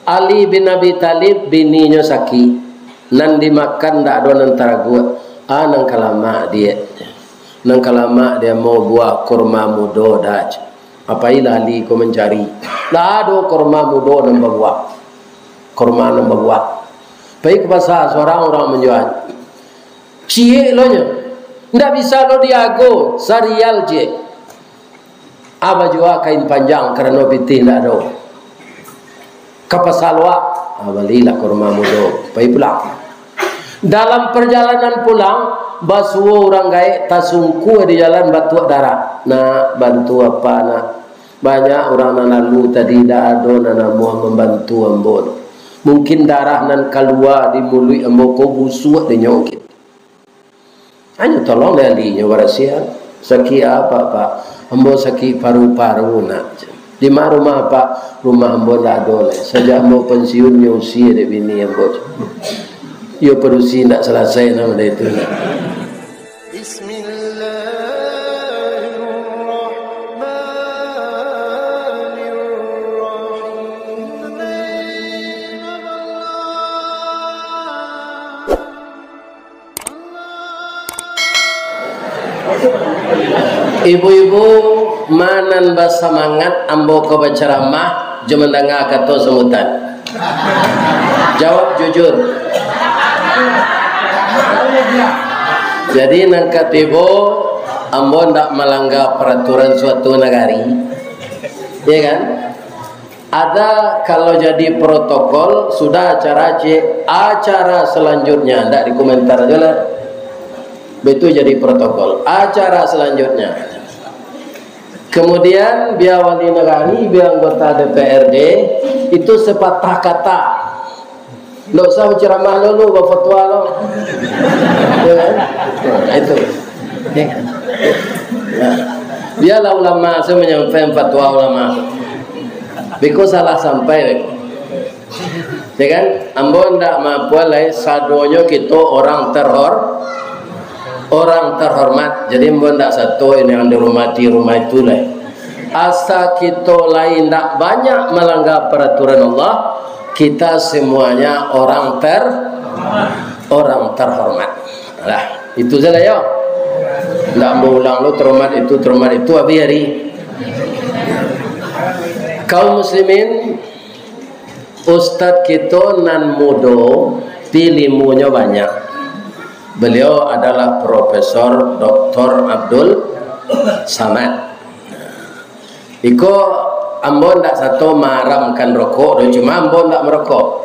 Ali bin Abi Talib bininya sakit, nan dimakan ndak ada antara gua. Nang kalama dia mau buah kurma mudo daj. Apa ilah Ali ko mencari? Dah ada kurma mudo nambah buah. Kurma nambah buah. Baik ke pasar seorang orang menjual. Cie lo nya. Ndak bisa lo diago sarial je. Aba jua kain panjang kerana piti ndak ada. Kapasalwa abalilah kurma mudo. Baik pulang. Dalam perjalanan pulang, basuh orang gaek tasungku di jalan batu darah. Nak bantu apa nak? Banyak orang nan lalu tadi dah ada nan mau membantu ambon. Mungkin darah nan keluar di mulut ambo ko busuk de nyokit. Hanya tolong dali nya warasia. Sakit apa pak? Ambo sakit paru-paru nak. Di mana rumah pak? Rumah ambo dah ada. Sejak ambo pensiun usia de bini ambo. Yo perusi nak selesai nama dia itu. Ibu-ibu manan bersemangat ambo ke berceramah jemendanga kato semutan. Jawab jujur. Jadi nang katibo ambo ndak melanggar peraturan suatu negari, ya kan? Ada kalau jadi protokol sudah acara selanjutnya ndak dikomentar aja lah. Betul jadi protokol. Acara selanjutnya. Kemudian biar wali negari, biar anggota DPRD itu sepatah kata. Nggak usah berceramah lo, berfatwa lo. Ya kan? Nah, itu. Ya kan? Nah, biarlah ulama, saya menyampaikan fatwa ulama. Biko salah sampai. Ya kan? Ambo ndak mampu lai sadonyo kita orang terhormat. Jadi ambo ndak satu ini yang dihormati rumah itu lai. Asa kita lain ndak banyak melanggar peraturan Allah. Kita semuanya orang terhormat. Lah, itu saja ya. Ndak mau ulang lo terhormat itu hari. Kaum muslimin, Ustadz kita nan mudo ilmunya banyak. Beliau adalah Profesor Dr. Abdul Samad. Iko ambo ndak satu maramkan rokok, cuma ambo ndak merokok.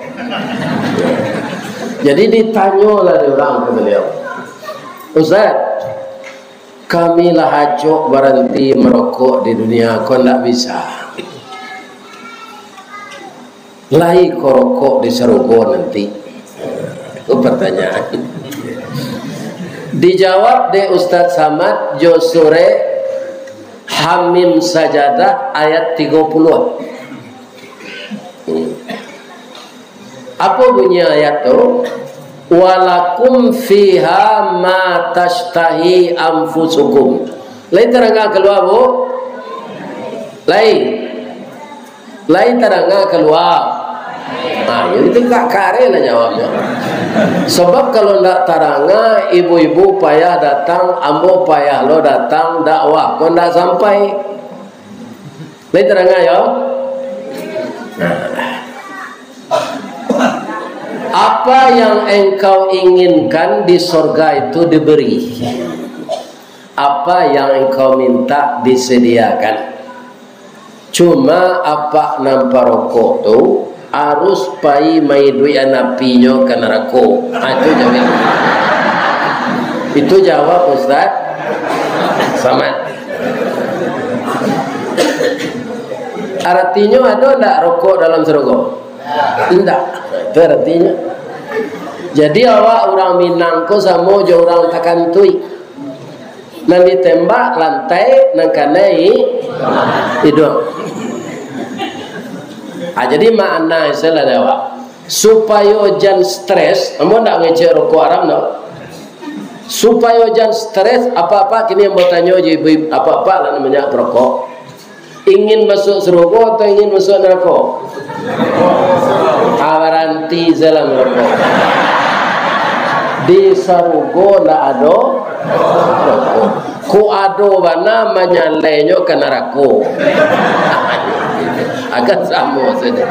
Jadi ditanya lah orang ke beliau, Ustaz, kami lah hajok berhenti merokok di dunia, kau ndak bisa. Lai kau rokok di Serogo nanti. Itu pertanyaan. Dijawab de Ustaz Samad Josure Hamim Sajadah ayat 30. Apa bunyi ayat itu? Walakum fiha ma tashtahi anfusukum. Lain terangga keluar bu? Lain terangga keluar. Nah, itu tak kare lah jawabnya. Sebab kalau ndak taranga, ibu-ibu payah datang, ambo payah lo datang dakwah, kau ndak sampai. Lain terangga ya. Apa yang engkau inginkan di surga itu diberi. Apa yang engkau minta disediakan. Cuma apa nampak rokok tu harus pai mai duit anapinya ke neraka. Itu jawab. Itu jawab Ustaz Samad. Artinya ada enggak rokok dalam surga? Tidak. Itu artinya. Jadi awak orang Minang ko sama je orang Takantui. Nan ditembak lantai nang kanai hidung. Jadi makna istilah dewa supaya jangan stres. Kamu nak ngecek rokok haram no? Supaya jangan stres apa-apa kini yang bertanya ibu apa-apa lah namanya rokok. Ingin masuk surga atau ingin masuk neraka? mati zalam rokok. Di sarugo la ado rokok. Ku ado bana manyalenyo kana rako. Akan sama saja.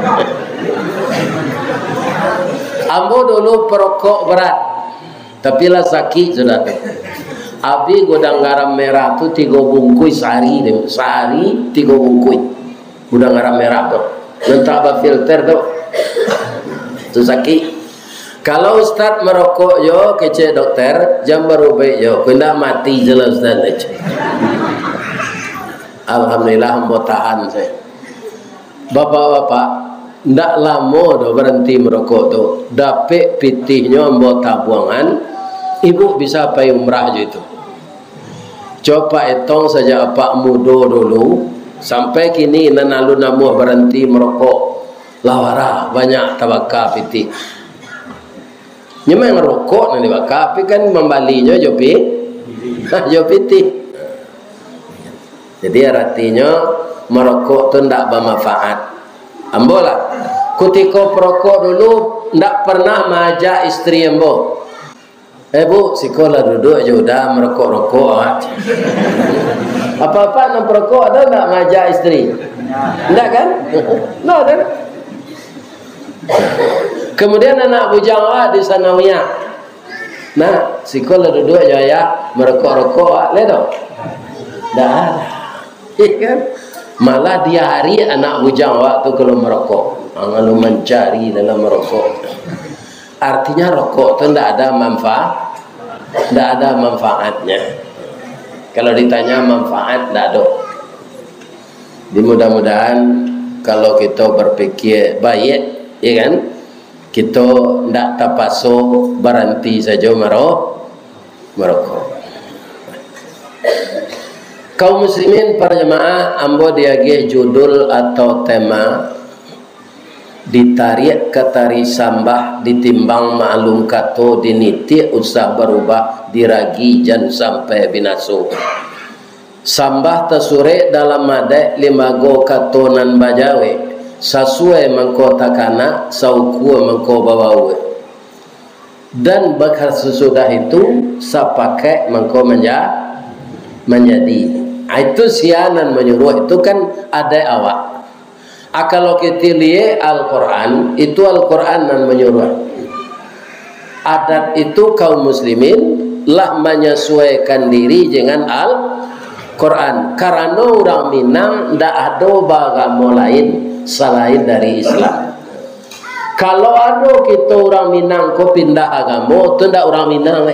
Ambo dulu perokok berat, tapi lah sakit sudah. Abi gudang garam merah tu 3 bungkus sehari 3 bungkus. Gudang garam merah tu. Letak ba filter tu. Tu sakit. Kalau ustaz merokok yo kece dokter, jam berubah yo, kena mati je lah ustaz. Alhamdulillah ambo tahan saya. Bapak-bapak, ndak lama dah berhenti merokok tu. Dapet pitihnya ambo tabuangan, ibu bisa pergi umrah je itu. Coba hitung saja apa mudo dulu, sampai kini nanalu namu berhenti merokok. Lawara banyak tabaka pitih. Nyemang rokok nanti bakal, tapi kan membalinya jopi, jopiti. Jadi artinya merokok tu tidak bermanfaat. Ambola, ketika perokok dulu tidak pernah mengajak isteri ambo. Bu, sekolah duduk je udah merokok-rokok. Apa-apa nak perokok ada tak mengajak isteri? Tidak kan? No, tak. Kemudian anak bujang di sanawiyah. Nah, sekolah duduk je ya merokok-rokok le tau. Dah ada. Kan? Malah dia hari anak bujang waktu kalau merokok, lalu mencari dalam merokok. Artinya rokok tu tidak ada manfaat, tidak ada manfaatnya. Kalau ditanya manfaat, tidak ada. Mudah-mudahan kalau kita berfikir baik, ya kan? Kita tidak terpaksa berhenti saja merokok. Kaum muslimin para jemaah, ambo diagih judul atau tema ditarik ke tari sambah ditimbang maklum kato diniti usah berubah diragi jan sampai binasu. Sambah tasure dalam madai 5 go katonan bajawe. Sasuai mengko takana saukua mengko bawawe. Dan bakal sesudah itu sapakai mengko menjadi. Itu sianan menyuruh itu kan ada awak. Kalau kita lihat Al-Quran, itu Al-Quran yang menyuruh. Adat itu kaum muslimin lah menyesuaikan diri dengan Al-Quran. Karena orang Minang tidak ada agama lain selain dari Islam. Kalau ada kita orang Minang kau pindah agama, itu tidak orang Minang.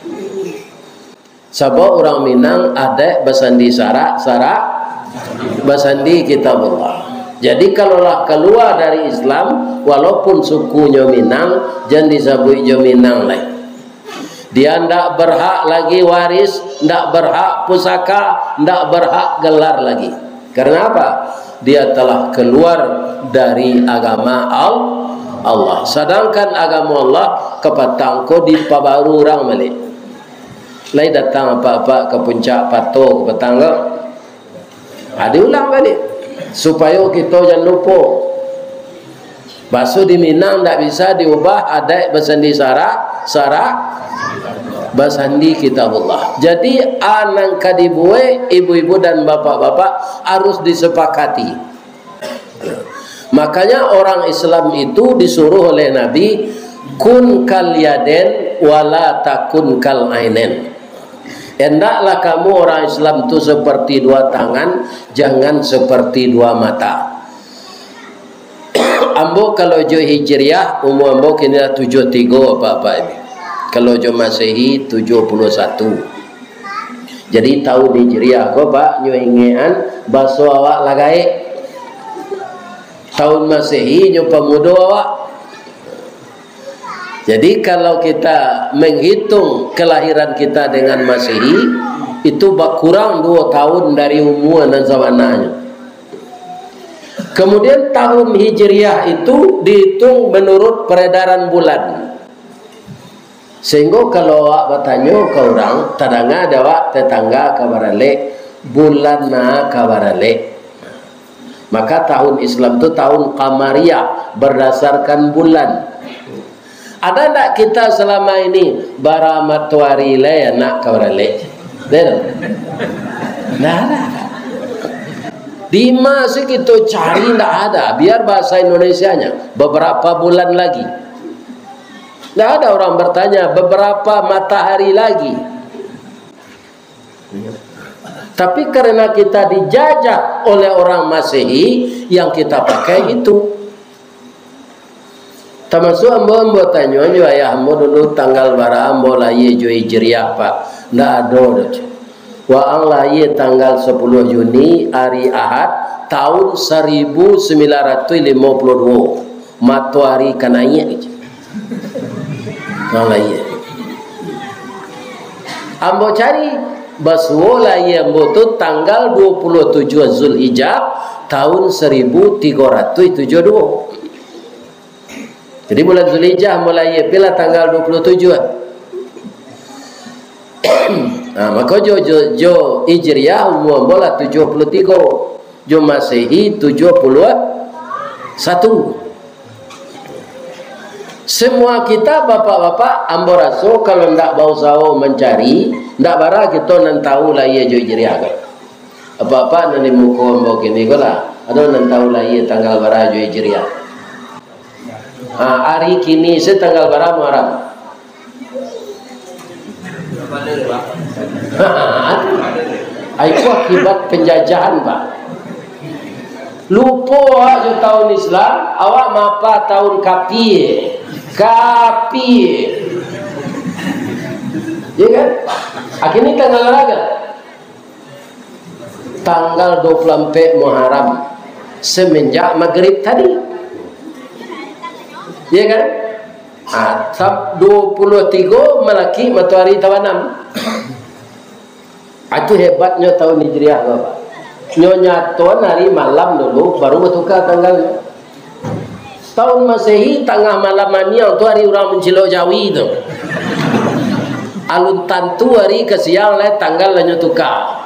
Sebab orang Minang ada basandi syarak basandi kitabullah. Jadi kalaulah keluar dari Islam, walaupun sukunya Minang, jangan disebut je Minang lah. Dia tidak berhak lagi waris, tidak berhak pusaka, tidak berhak gelar lagi. Karena apa? Dia telah keluar dari agama Allah. Sedangkan agama Allah kepatangko di pabaru orang balik. Lai datang apa-apa ke puncak patok ke petangga. Ada ulang balik. Supaya kita jangan lupa. Basuh di Minang tidak bisa diubah adat bersandi syarak bersandi kitabullah. Jadi anak kadibuai, ibu-ibu dan bapak-bapak harus disepakati. Makanya orang Islam itu disuruh oleh Nabi kun kal yaden wala takun kal ainen. Hendaklah kamu orang Islam itu seperti 2 tangan, jangan seperti 2 mata. Ambo kalau jo hijriah umur ambo kini 73 apa-apa ini. Kalau jo Masehi 71. Jadi tahun hijriah ko Pak nyuingean baso awak lagai. Tahun Masehi nyo pemuda awak. Jadi kalau kita menghitung kelahiran kita dengan Masehi, itu kurang 2 tahun dari umur dan zamananya. Kemudian tahun Hijriah itu dihitung menurut peredaran bulan. Sehingga kalau awak bertanya ke orang, tadanga ada awak tetangga kabarale, bulan na kabarale. Maka tahun Islam itu tahun Qamariyah, berdasarkan bulan. Ada tak kita selama ini bara matahari le nak kawarale? Tidak ada. Di masa kita cari tidak ada. Biar bahasa Indonesianya beberapa bulan lagi. Tidak ada orang bertanya beberapa matahari lagi. Tapi karena kita dijajah oleh orang Masehi, yang kita pakai itu. Termasuk ambo tanya jo ayah ambo dulu tanggal bara ambo lahir jo Hijriah Pak. Ndak ada dah. Wa ang lahir tanggal 10 Juni hari Ahad tahun 1952. Matahari kananya aja. Ang lahir. Ambo cari baswo lahir ambo tu tanggal 27 Zulhijjah tahun 1372. Jadi bulan Zulhijjah mulai bila tanggal 27. Nah, maka jo Hijriah umur bola 73, jo Masehi 71. Semua kita bapak-bapak ambo raso kalau ndak bau sao mencari, ndak bara kita nan tahu lah ia jo Hijriah. Apa-apa nan muko ambo kini gola, ada nan tahu lah ia tanggal bara jo Hijriah. Hari kini saya tanggal berapa Muharram? Itu akibat penjajahan Pak. Lupa aja tahun Islam, awak mapa tahun kapie. Ya kan? Akhirnya tanggal berapa? Tanggal 24 Muharram semenjak maghrib tadi. Ya kan? 23 Malaki matahari tawanam. Itu hebatnya tahun Hijriah Bapak. Nyonya tuan hari malam dulu baru bertukar tanggalnya. Tahun Masehi tengah malam mania itu hari orang mencilok Jawi itu. Alun tantu hari ke siang lah tanggal lah tukar.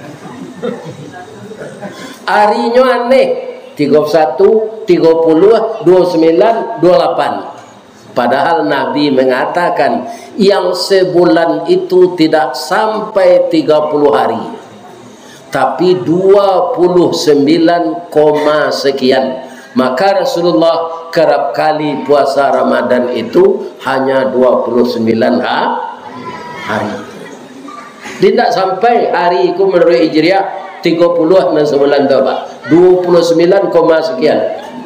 Harinya aneh. 31, 30, 29, 28. Padahal Nabi mengatakan yang sebulan itu tidak sampai 30 hari. Tapi 29, sekian. Maka Rasulullah kerap kali puasa Ramadan itu hanya 29 hari. Tidak sampai hari itu menurut Hijriah 30 dan sebulan tu Pak. 29, sekian.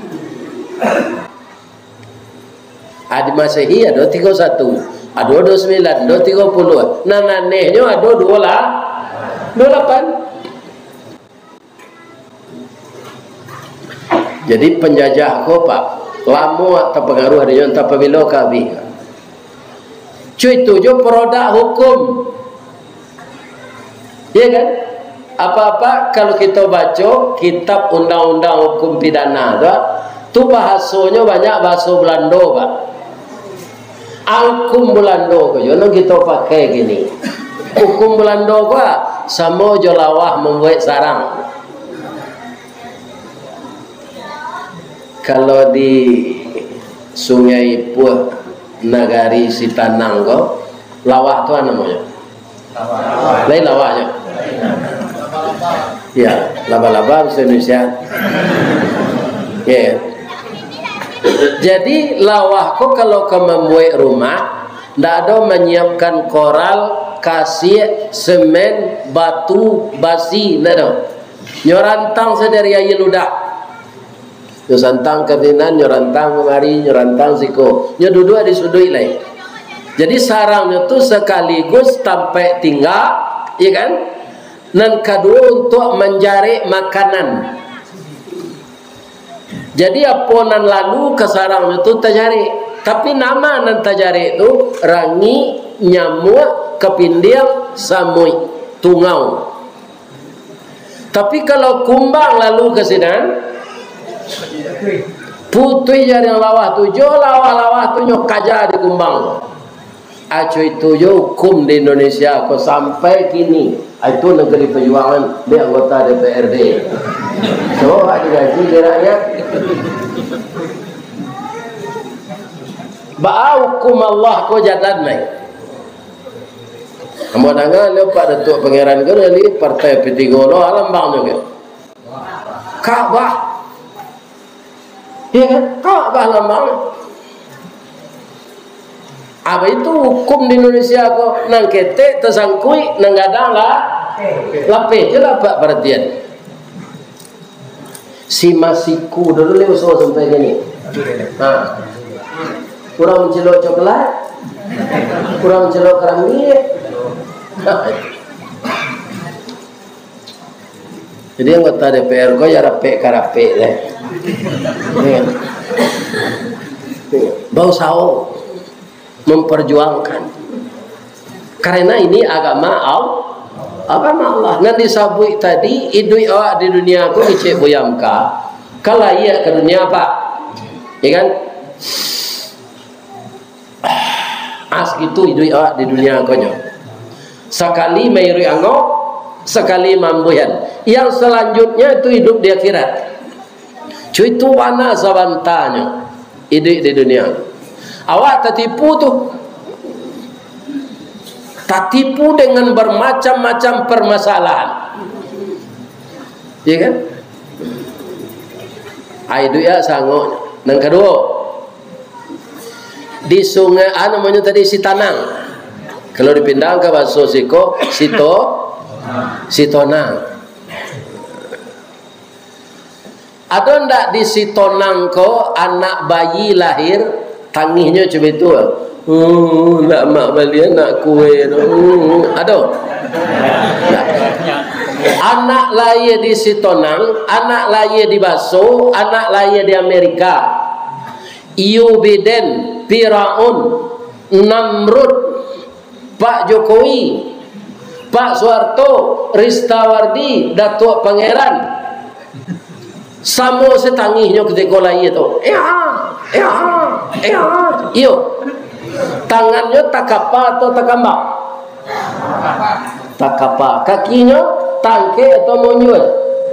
Ada Masehi ada 31, ada 29, ada 30. Nah anehnya ada 28. Jadi penjajah ko Pak, lama terpengaruh ada yang terpemilu kami. Cuy itu jo produk hukum. Ya kan? Apa-apa kalau kita baca kitab undang-undang hukum pidana tu bahasanya banyak bahasa Belanda Pak. Hukum Belanda ko kita pakai gini. Hukum Belanda ko sama jo lawah membuat sarang. Kalau di Sungai Puh Nagari Sitanang ko lawah tu namanya. Lain lawahnya. Ya, laba-laba bahasa Indonesia. Ya. Jadi lawah kok kalau kamu membuat rumah, ndak ada menyiapkan koral, kasir, semen, batu, basi, ndak ada. Nyorantang sedari ayi ludah. Nyorantang kebinan, nyorantang kemari, nyorantang siko. Nyodudua di sudut lain. Jadi sarangnya tu sekaligus sampai tinggal, ya kan? Dan kedua untuk menjari makanan. Jadi apa nan lalu ke sarang itu terjari. Tapi nama nan terjari itu rangi, nyamuk, kepindiang, samui, tungau. Tapi kalau kumbang lalu ke sini, putih jadi yang lawah tu, jo lawah-lawah tu nyok kaja di kumbang. Aco itu hukum di Indonesia kok sampai kini. Itu negeri perjuangan dia anggota DPRD. So, digaji di rakyat. Ba hukum Allah ko jalan mai. Kamu dengar lepas Datuk Pangeran ke ni partai P3 lo alam bang juga. Kaabah. Ya kan? Kaabah lambang. Apa itu hukum di Indonesia kok nang ketek tersangkui nang gadang lah lapeh je lah pak perhatian si masiku dulu lewat semua sampai gini kurang mencelok coklat kurang mencelok keramik jadi anggota DPR kok ya rapek lah bau sao memperjuangkan karena ini agama Allah. Nanti sabui tadi idui awak di dunia aku kecek boyamka kalau iya ke dunia apa ya kan gitu idui awak di dunia aku sekali mayuri angok sekali mambuyan yang selanjutnya itu hidup di akhirat cuy itu mana sabantanya idui di dunia awak tertipu tuh tertipu dengan bermacam-macam permasalahan ya kan itu ya sanggup yang kedua di sungai namanya tadi Sitanang kalau dipindah ke bahasa Siko Sitonang ada ndak di Sitonang ko anak bayi lahir tangihnya cuma itu nak mak balik nak kue ada anak lahir di Sitonang anak lahir di Baso anak lahir di Amerika Biden Firaun Namrud Pak Jokowi Pak Soeharto Ristawardi Datuk Pangeran samo setangihnya ketika lahir itu iyo tangannya takapa atau takamba takapa kakinya tangke atau monyol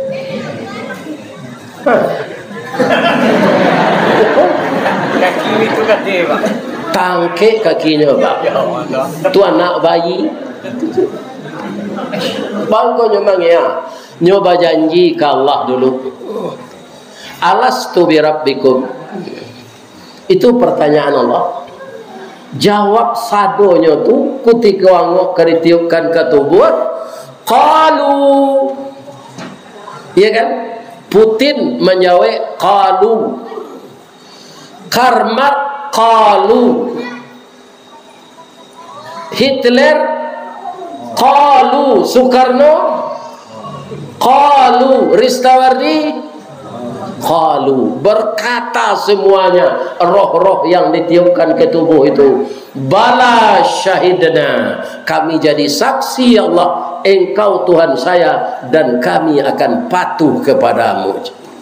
kaki itu gede pak tangke kakinya pak itu anak bayi bangko nyomang ya nyoba janji ke Allah dulu alastu bi rabbikum itu pertanyaan Allah jawab sadonya tu ketika wangok keritiupkan ke tubuh qalu ya kan Putin menjawab qalu Karmat qalu Hitler qalu Soekarno qalu Ristawardi qalu berkata semuanya roh-roh yang ditiupkan ke tubuh itu bala syahidna kami jadi saksi ya Allah engkau Tuhan saya dan kami akan patuh kepadamu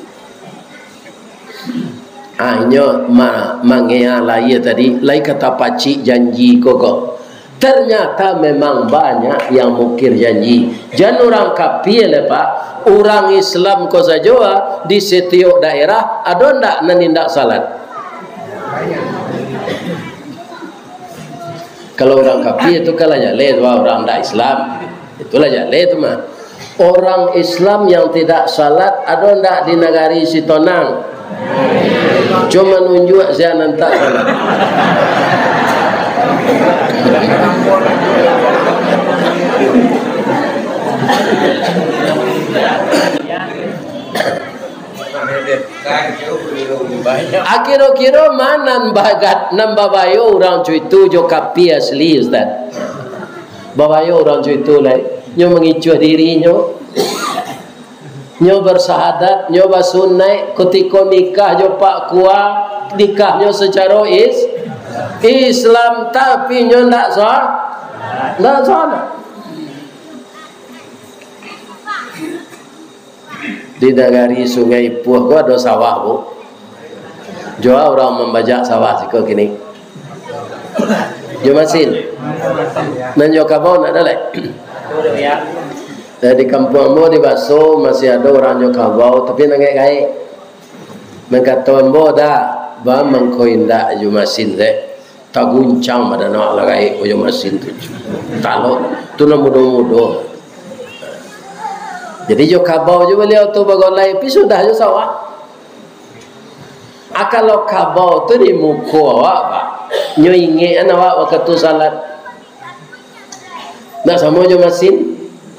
hanya mangea laya tadi lai kata pacik janji koko ternyata memang banyak yang mukir janji jangan orang kafir lah pak orang Islam ko saja di setiap daerah ada ndak menindak salat kalau orang kafir itu kalau jale orang ndak Islam itulah jale itu mah orang Islam yang tidak salat ada ndak di negari Sitonang cuma nunjuk saya nanti salat Akhir-akhir mana bagat nambah bayo orang cuitu jo kapi asli Ustaz. Babayo orang cuitu lai nyo mengicu dirinya. Nyo bersahadat, nyo basunai ketika nikah jo pak kuah nikahnya secara Islam tapi nyo ndak sah. Ndak sah. Di negari Sungai Puh ko ada sawah bu. Jua orang membajak sawah siko kini. Jumasin. Dan yo kabau nak dalai. Di kampung mo di Baso masih ada orang yo kabau tapi nangek kai. Mengkata mo dah ba mengkoinda Jumasin deh. Tak guncang pada nak lagai Jumasin tu. Kalau tu nak mudo-mudo. Jadi jo kabau jo beliau tu bagolai pi sudah jo sawah. Kalau kabau tu di muka awak ba. Nyo inge an awak waktu salat. Nak sama jo masin.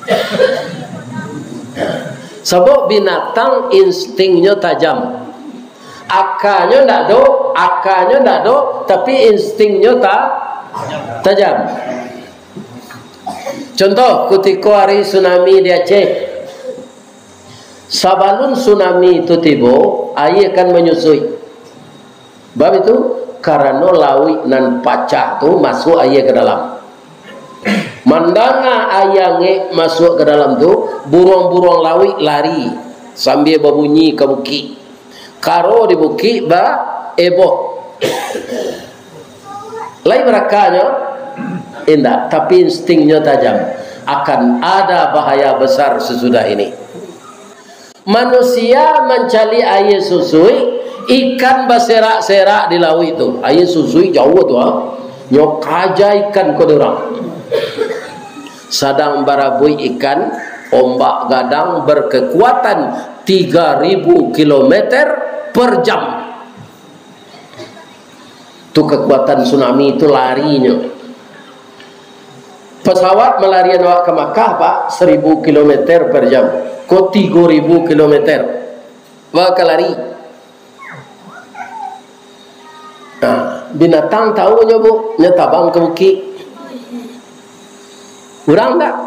Sebab binatang instingnya tajam. Akalnya ndak do, tapi instingnya tajam. Contoh ketika hari tsunami di Aceh. Sabalun tsunami itu tiba, air akan menyusui. Sebab itu karena laut nan pacah tu masuk air ke dalam. Mandanga ayange masuk ke dalam tu, burung-burung laut lari sambil berbunyi ke bukit. Karo di bukit ba eboh. Lain berakanya indah, tapi instingnya tajam. Akan ada bahaya besar sesudah ini. Manusia mencari air susui, ikan berserak-serak di laut itu. Air susui jauh tu nyok aja ikan kodorang. Sadang barabui ikan, ombak gadang berkekuatan 3000 km per jam. Tu kekuatan tsunami itu larinya. Pesawat melarian awak ke Makkah pak 1000 km per jam. Kau 3000 km. Wak lari. Nah, binatang tahu nya bu, nya tabang ke bukit. Urang tak?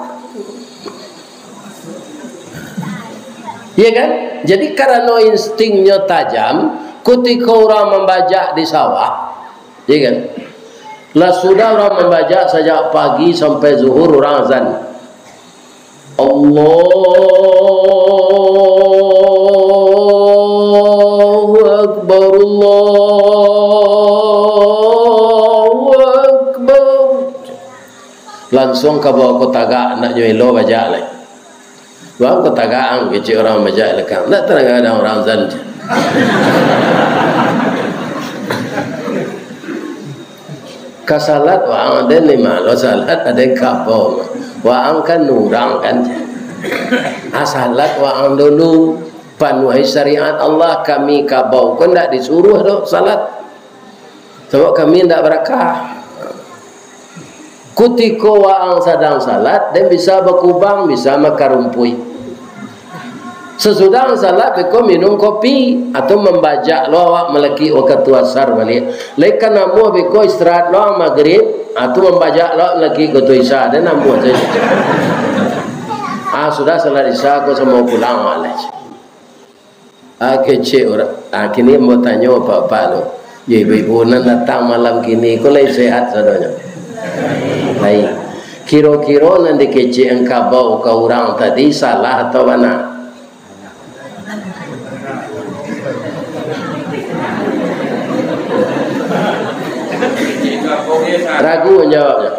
Ya kan? Jadi karena instingnya tajam, ketika orang membajak di sawah, ya kan? Lah sudah orang membajak sejak pagi sampai zuhur orang azan. Allahu Akbar, Allahu Akbar. Langsung ke bawah kota gak nak nyuilo bajak lagi. Bawah kota gak ang kecil orang bajak lekang. Tak terang ada orang azan. Kasalat wa ada lima lo salat ada kabau wa kan nurang kan asalat wa dulu panuhi syariat Allah kami kabau kau ndak disuruh do salat sebab kami ndak berakah kutiko wa sadang salat dan bisa berkubang bisa makarumpui. Sesudah salat beko minum kopi atau membajak lo awak meleki waktu asar balik. Lekan namu beko istirahat lo maghrib atau membajak lo lagi waktu isya dan namu aja. Sudah salat isya aku semua pulang malas. Kecil orang. Kini mau tanya apa lo. Ya ibu-ibu nan datang malam kini kau lagi sehat sadonya. Baik. Kira-kira nanti kecil engkau bau ke orang tadi salah atau mana? Ragu menjawabnya.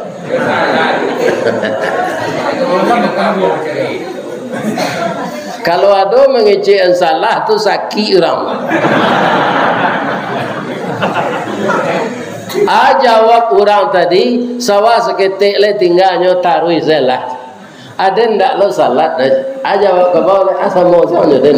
Kalau ada mengecek salah tu sakit orang. Jawab orang tadi sawah seketik le tinggalnya taruh salah. Ada ndak lo salat? Jawab ke bawah asal mau soalnya den.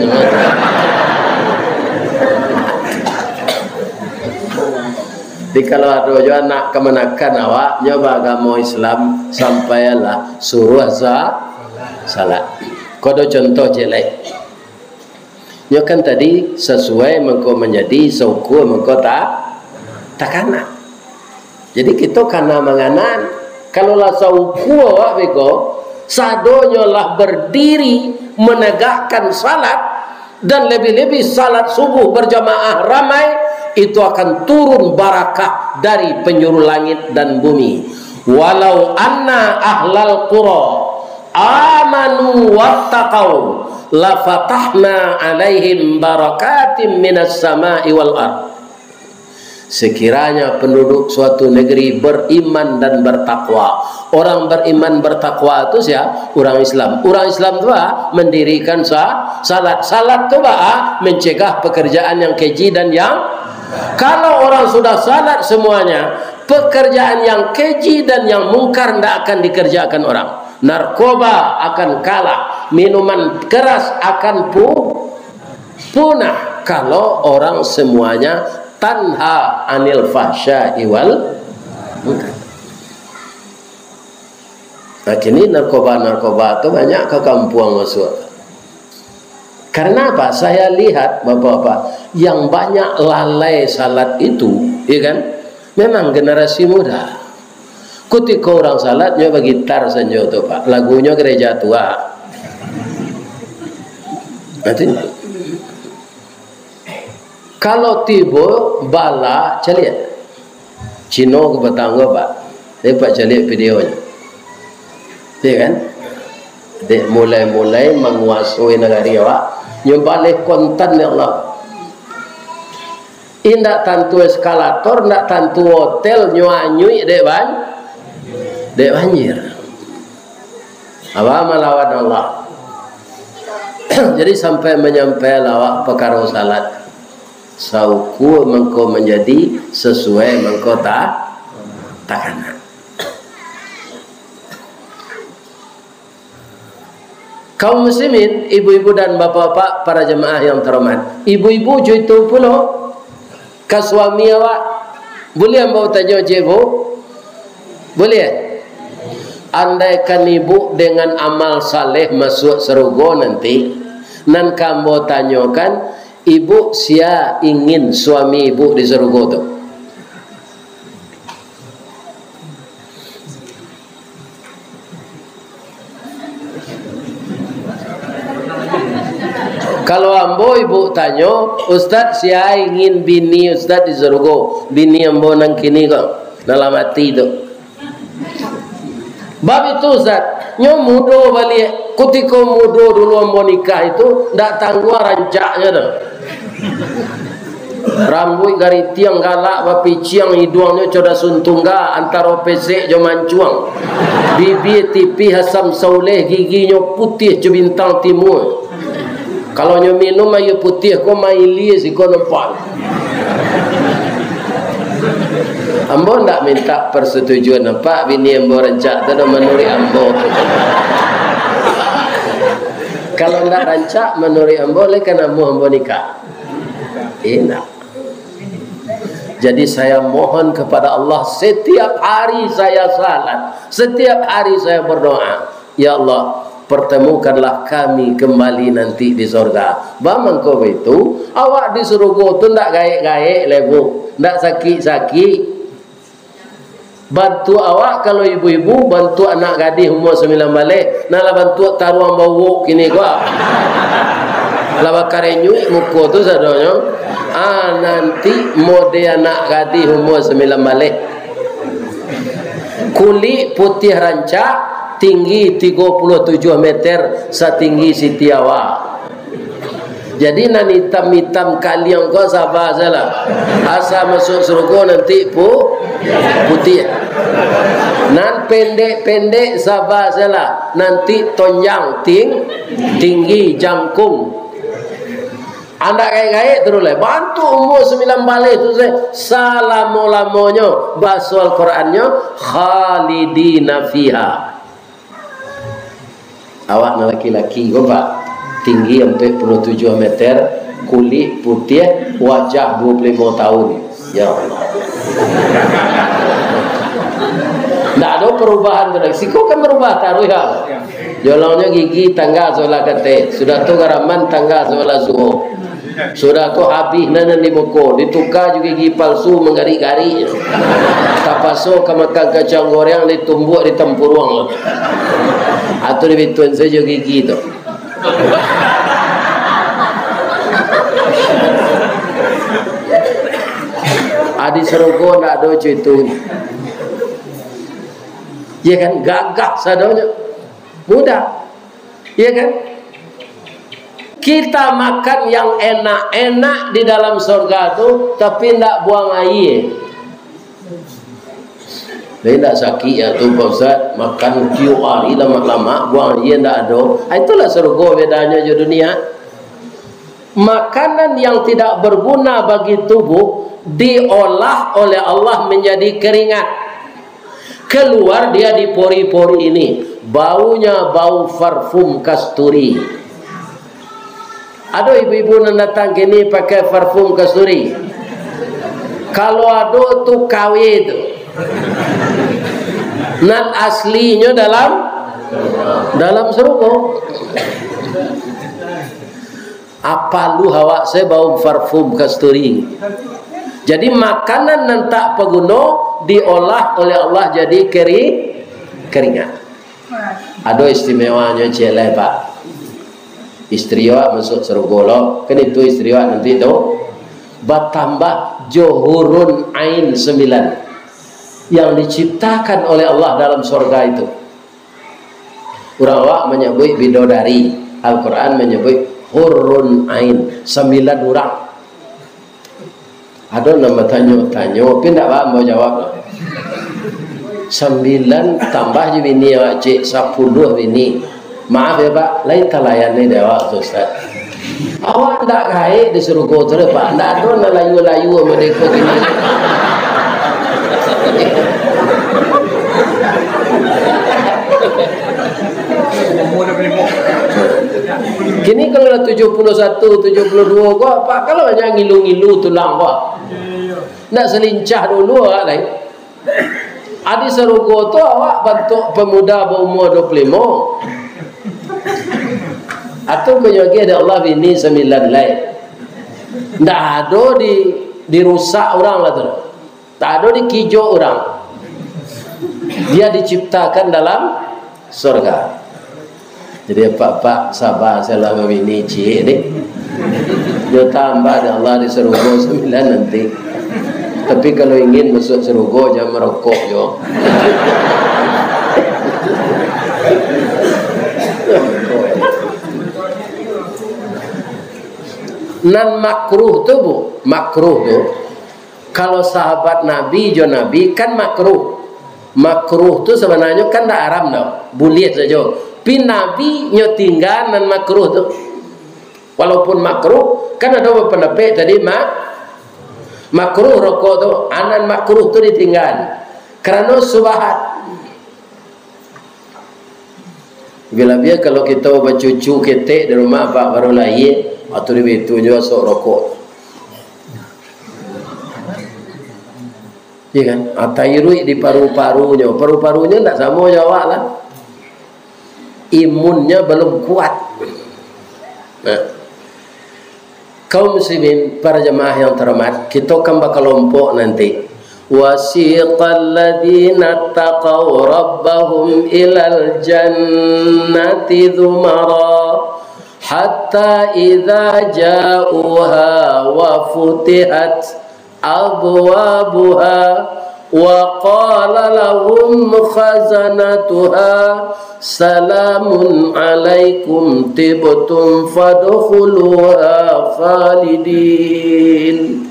Jadi kalau ada juga nak kemenakan awak nyoba agama Islam sampailah suruh salat. Kodo contoh jelek. Nyo kan tadi sesuai mengko menjadi suku mengko takana. Jadi kita kana manganan kalau lah suku awak bego sadonyo lah berdiri menegakkan salat dan lebih-lebih salat subuh berjamaah ramai itu akan turun barakah dari penjuru langit dan bumi. Walau anna ahlal qura amanu wattaqau la fatahna alaihim barakatim minas sama'i wal ard. Sekiranya penduduk suatu negeri beriman dan bertakwa. Orang beriman bertakwa itu siapa? Orang Islam. Orang Islam itu mendirikan salat. Salat itu mencegah pekerjaan yang keji dan yang. Kalau orang sudah salat semuanya, pekerjaan yang keji dan yang mungkar tidak akan dikerjakan orang. Narkoba akan kalah, minuman keras akan punah kalau orang semuanya tanha anil fahsya'i wal munkar. Nah, kini narkoba itu banyak ke kampung masuk. Karena apa? Saya lihat bapak-bapak yang banyak lalai salat itu, ya kan? Memang generasi muda. Ketika orang salatnya gitar saja tu pak, lagunya gereja tua. Nanti kalau tiba bala calian, Cino ke Batangga pak, dapat calian videonya, ya kan? Dek mulai menguasai negara awak, nyembalik konten ya Allah. Indak tantu eskalator, ndak tantu hotel, nyuanyui dek banjir. Apa melawan Allah. Jadi sampai menyampai lawak perkara salat. Sauku mengko menjadi sesuai mengko takanan. Kaum muslimin, ibu-ibu dan bapak-bapak, para jemaah yang terhormat. Ibu-ibu itu pula ke suami awak. Boleh ambau tanya ibu? Boleh? Andaikan ibu dengan amal saleh masuk surga nanti, nan kamu tanyakan, ibu sia ingin suami ibu di surga tu? Kalau ambo ibu tanya, Ustaz sia ingin bini Ustaz di surga, bini ambo nang kini kok dalam hati tu. Bab itu Ustaz, nyomudo balik. Ketika mudo dulu ambo nikah itu ndak tangguh rancaknya dah. Rambut gari tiang galak bapi ciang hidungnya coda suntungga antara pesek jo mancuang. Bibir tipi hasam sauleh giginya putih jo bintang timur. Kalau nyo minum ayo putih ko maili si ko nampak. Ambo ndak minta persetujuan apa bini ambo rancak tu menurut ambo. Kalau ndak rancak menurut ambo le kan ambo nikah. Enak. Jadi saya mohon kepada Allah setiap hari saya salat, setiap hari saya berdoa, ya Allah, pertemukanlah kami kembali nanti di surga. Bamang kau itu, awak di surga tu ndak gaek-gaek lebu, ndak sakit-sakit. Bantu awak kalau ibu-ibu bantu anak gadis umur 9 balik, nala bantu taruang bau kini gua. Laba karenyu muko tu sadonyo. Nanti mode anak gadis umur 9 balik. Kulit putih rancak, tinggi 37 meter, setinggi Siti Awak. Jadi nan hitam-hitam kalian kau sabar salah. Asal masuk surga nanti putih. Nan pendek-pendek sabar salah. Nanti tonjang tinggi jangkung. Anda gaya-gaya terus lah. Bantu umur 9 balik tu saya. Salamu-lamunya bahasa Al-Qurannya khalidina fiha. Awak nak laki-laki kau pak tinggi 47 meter, kulit putih, wajah 25 tahun. Ya Allah. Tak ada perubahan tu lagi. Siku kan berubah taruh ya. Jolongnya gigi tangga solat kate. Sudah tu garaman tangga solat suho. Sudah tu habis nana di muka. Ditukar juga gigi palsu menggari-gari. Tapaso ke makan kacang goreng ditumbuk di tempurung. Atau dibituin saja gigi tu. Adi serogo nak ada itu. Ya kan gagah sadonya. Mudah. Ya kan? Kita makan yang enak-enak di dalam surga tu, tapi tidak buang air. Dia tidak sakit ya tu Pak Ustaz, makan tiap hari lama-lama buang air tidak ada. Itulah surga bedanya di dunia. Makanan yang tidak berguna bagi tubuh diolah oleh Allah menjadi keringat. Keluar dia di pori-pori ini. Baunya bau parfum kasturi. Ada ibu-ibu yang datang kini pakai parfum kasturi. Kalau ada tu KW tu. Nat aslinya dalam surga. Apa lu hawa saya bau parfum kasturi. Jadi makanan yang tak berguna diolah oleh Allah jadi keringat. Ada istimewanya celeh Pak. Istri awak masuk surga lo, kan itu istri awak nanti tu bertambah johurun ain 9 yang diciptakan oleh Allah dalam surga itu. Orang awak menyebut bidodari, Al-Quran menyebut hurun ain 9 orang. Ada nama tanya-tanya, tapi tidak Pak mau jawab. 9 tambah je bini awak cik 10 bini. Maaf ya Pak, lain talayan ni dia awak tu Ustaz. Awak tak kait di surga tu Pak, tak ada nak layu-layu sama mereka gini. Kini kalau 71, 72 gua Pak, kalau hanya ngilu-ngilu tulang gua. Nak selincah dulu awak lain. Adi surga tu awak bentuk pemuda berumur 25. Atau penyagi ada Allah bini 9 lain. Tak ada dirusak orang lah tu. Tak ada dikijo orang. Dia diciptakan dalam surga. Jadi pak sabar selama bini cik ni. Dia tambah ada Allah di surga 9 nanti. Tapi kalau ingin masuk surga jangan merokok jo. Nan makruh tu bu, makruh tu kalau sahabat Nabi jo Nabi kan makruh. Makruh tu sebenarnya kan tak haram tau, boleh saja. Tapi Nabi nyo tinggal nan makruh tu. Walaupun makruh kan ada beberapa pendapat tadi makruh rokok tu, anan makruh tu ditinggal kerana subahat. Bila dia kalau kita bercucu ketek di rumah Pak baru lahir atau di itu juga sok rokok. Ya kan? Atairui di paru-parunya. Paru-parunya tak sama jawab lah. Imunnya belum kuat. Nah. Kaum muslimin, para jemaah yang terhormat, kita akan bakal kelompok nanti. Wasiqal ladzina taqaw rabbahum ilal jannati dzumara hatta idza ja'uha wa futihat abwabuha wa qala lahum khazanatuha salamun alaikum tibtum fadkhuluha khalidin.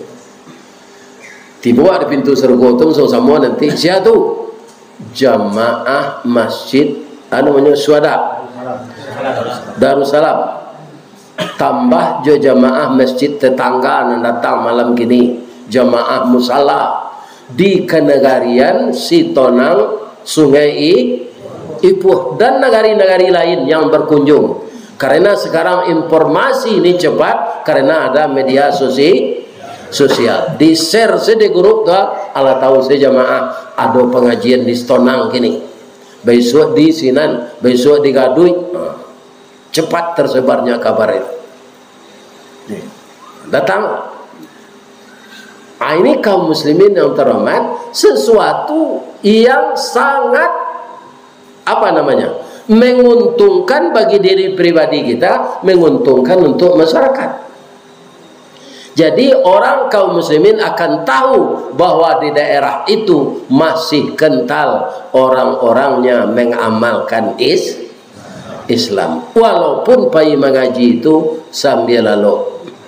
Tiba di pintu surga tu sama nanti siapa tu? Jamaah masjid namanya Syuhada Darussalam. Tambah jo jamaah masjid tetangga yang datang malam gini, jamaah musalla di kenegarian Sitonang, Sungai Ipuh dan negari-negari lain yang berkunjung. Karena sekarang informasi ini cepat karena ada media sosial. Di share di grup dah, Allah tahu saya jamaah ada pengajian di Sitonang gini. Besok di Sinan, besok di Gaduy. Cepat tersebarnya kabar itu. Datang. Ini kaum muslimin yang terhormat, sesuatu yang sangat menguntungkan bagi diri pribadi kita, menguntungkan untuk masyarakat. Jadi orang kaum muslimin akan tahu bahwa di daerah itu masih kental orang-orangnya mengamalkan Islam. Walaupun pai mengaji itu sambil lalu.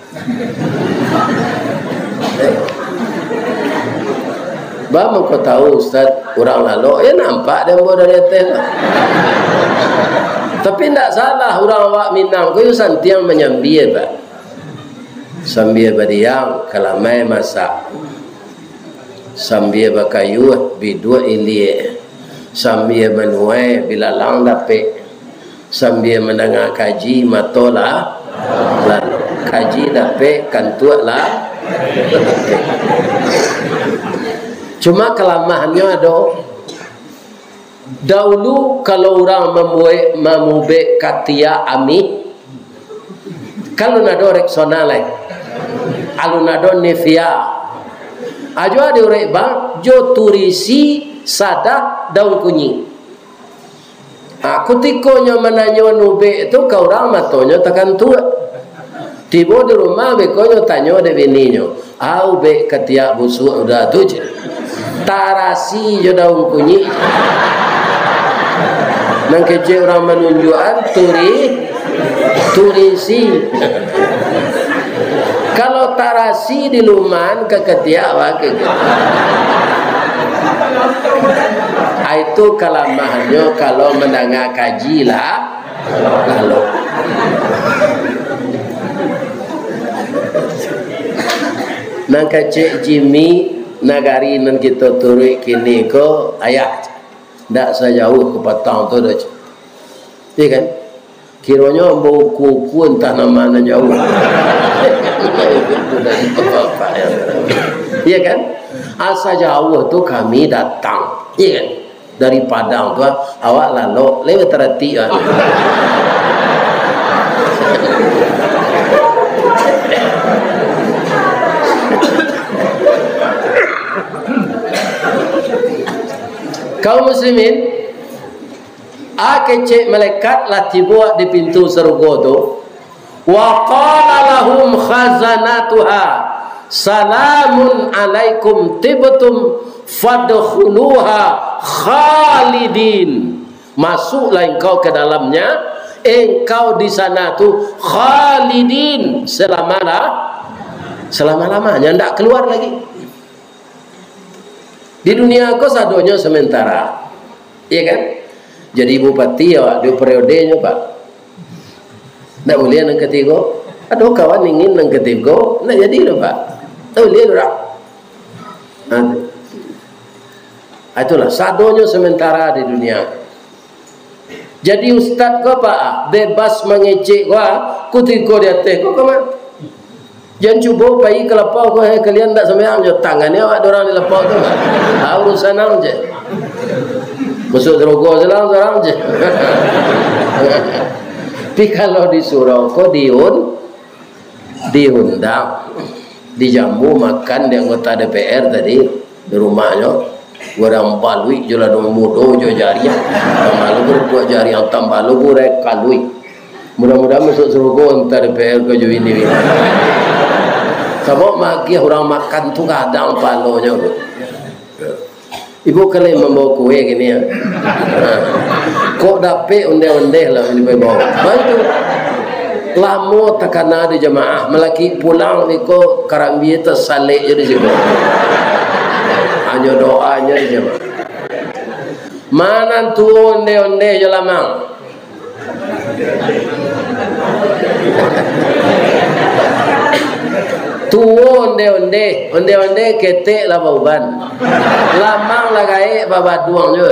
Bang kau tahu Ustaz, orang lalu nampak dia buat dari atas. Tapi tidak salah orang awak Minang kau santiang menyambil bah. Sambil badiang kalamai masak. Sambil bakayu bidua ilie. Sambil menuai bila lang dapet. Sambil mendengar kaji matola lalu kaji dapet kantuak lah. Cuma kelemahannya ada. Dahulu kalau orang memubek katia ami, kalau nado reksona lai, alu nado nevia, ajo ada orang bang, jo turisi sadak daun kunyit. Aku tikonya menanya nubek itu kau orang matonya tekan tua. Tiba di rumah bekonya tanya de bininya, au be katia busuk udah tu je. Tarasi je daun kunyit. Nang kece orang menunjukkan turisi. Kalau tarasi di luman ke ketiak wakil. Itu kelemahannya kalau mendengar kaji lah. Lalu. Nang kece Jimmy nagari nan kita turut kini ko ayah tak sejauh ke petang tu dah. Iya kan? Kiranya bau kuku entah nama mana jauh. Iya kan? Asa jauh tu kami datang. Iya kan? Dari Padang tu awak lalu lewat terati kan. Kaum muslimin, akecek malaikat lah tiba di pintu surga tu. Wa qala lahum khazanatuha salamun alaikum tibtum fadkhuluha khalidin. Masuklah engkau ke dalamnya, engkau di sana tu khalidin selama-lamanya, tidak keluar lagi. Di dunia kau sadonya sementara, iya kan? Jadi bupati ya di periodenya pak. Tak boleh yang ketiga. Ada kawan ingin yang ketiga, nak jadi loh pak. Tak boleh orang. Itulah sadonya sementara di dunia. Jadi ustaz kau pak bebas mengecek kau, kutigo dia teh kau kemana? Jangan cuba pergi ke lepau kau, kalian tak sembahyang je tangannya awak orang di lepau tu kan. Urusan orang je. Masuk droga selang je. Tapi kalau disuruh kau diundang, dijamu makan di anggota DPR tadi di rumahnya, orang balui jual dong mudo jo jariah, malu berbuat jariah tambah lu burek kalui. Mudah-mudahan masuk surga entar DPR kau jo ini. Sebab magi orang makan tu kadang palonya tu. Ibu kalian membawa kue gini ya. Kok dapet onde-onde lah ini bawa. Baik lama takana di jemaah melaki pulang iko karambi tersalik je di situ. Hanya doanya di jemaah. Mana tu onde-onde je lamang. Tuo onde-onde ketek lah bauban. Lamang lah gaek baba duang je.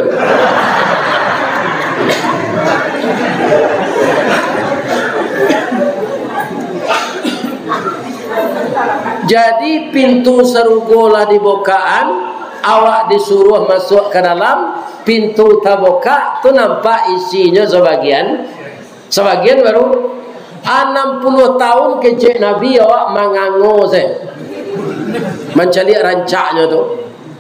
Jadi pintu surga lah dibukaan, awak disuruh masuk ke dalam, pintu terbuka tu nampak isinya sebagian baru 60 tahun kecil Nabi awak mengangu saya mencari rancaknya tu.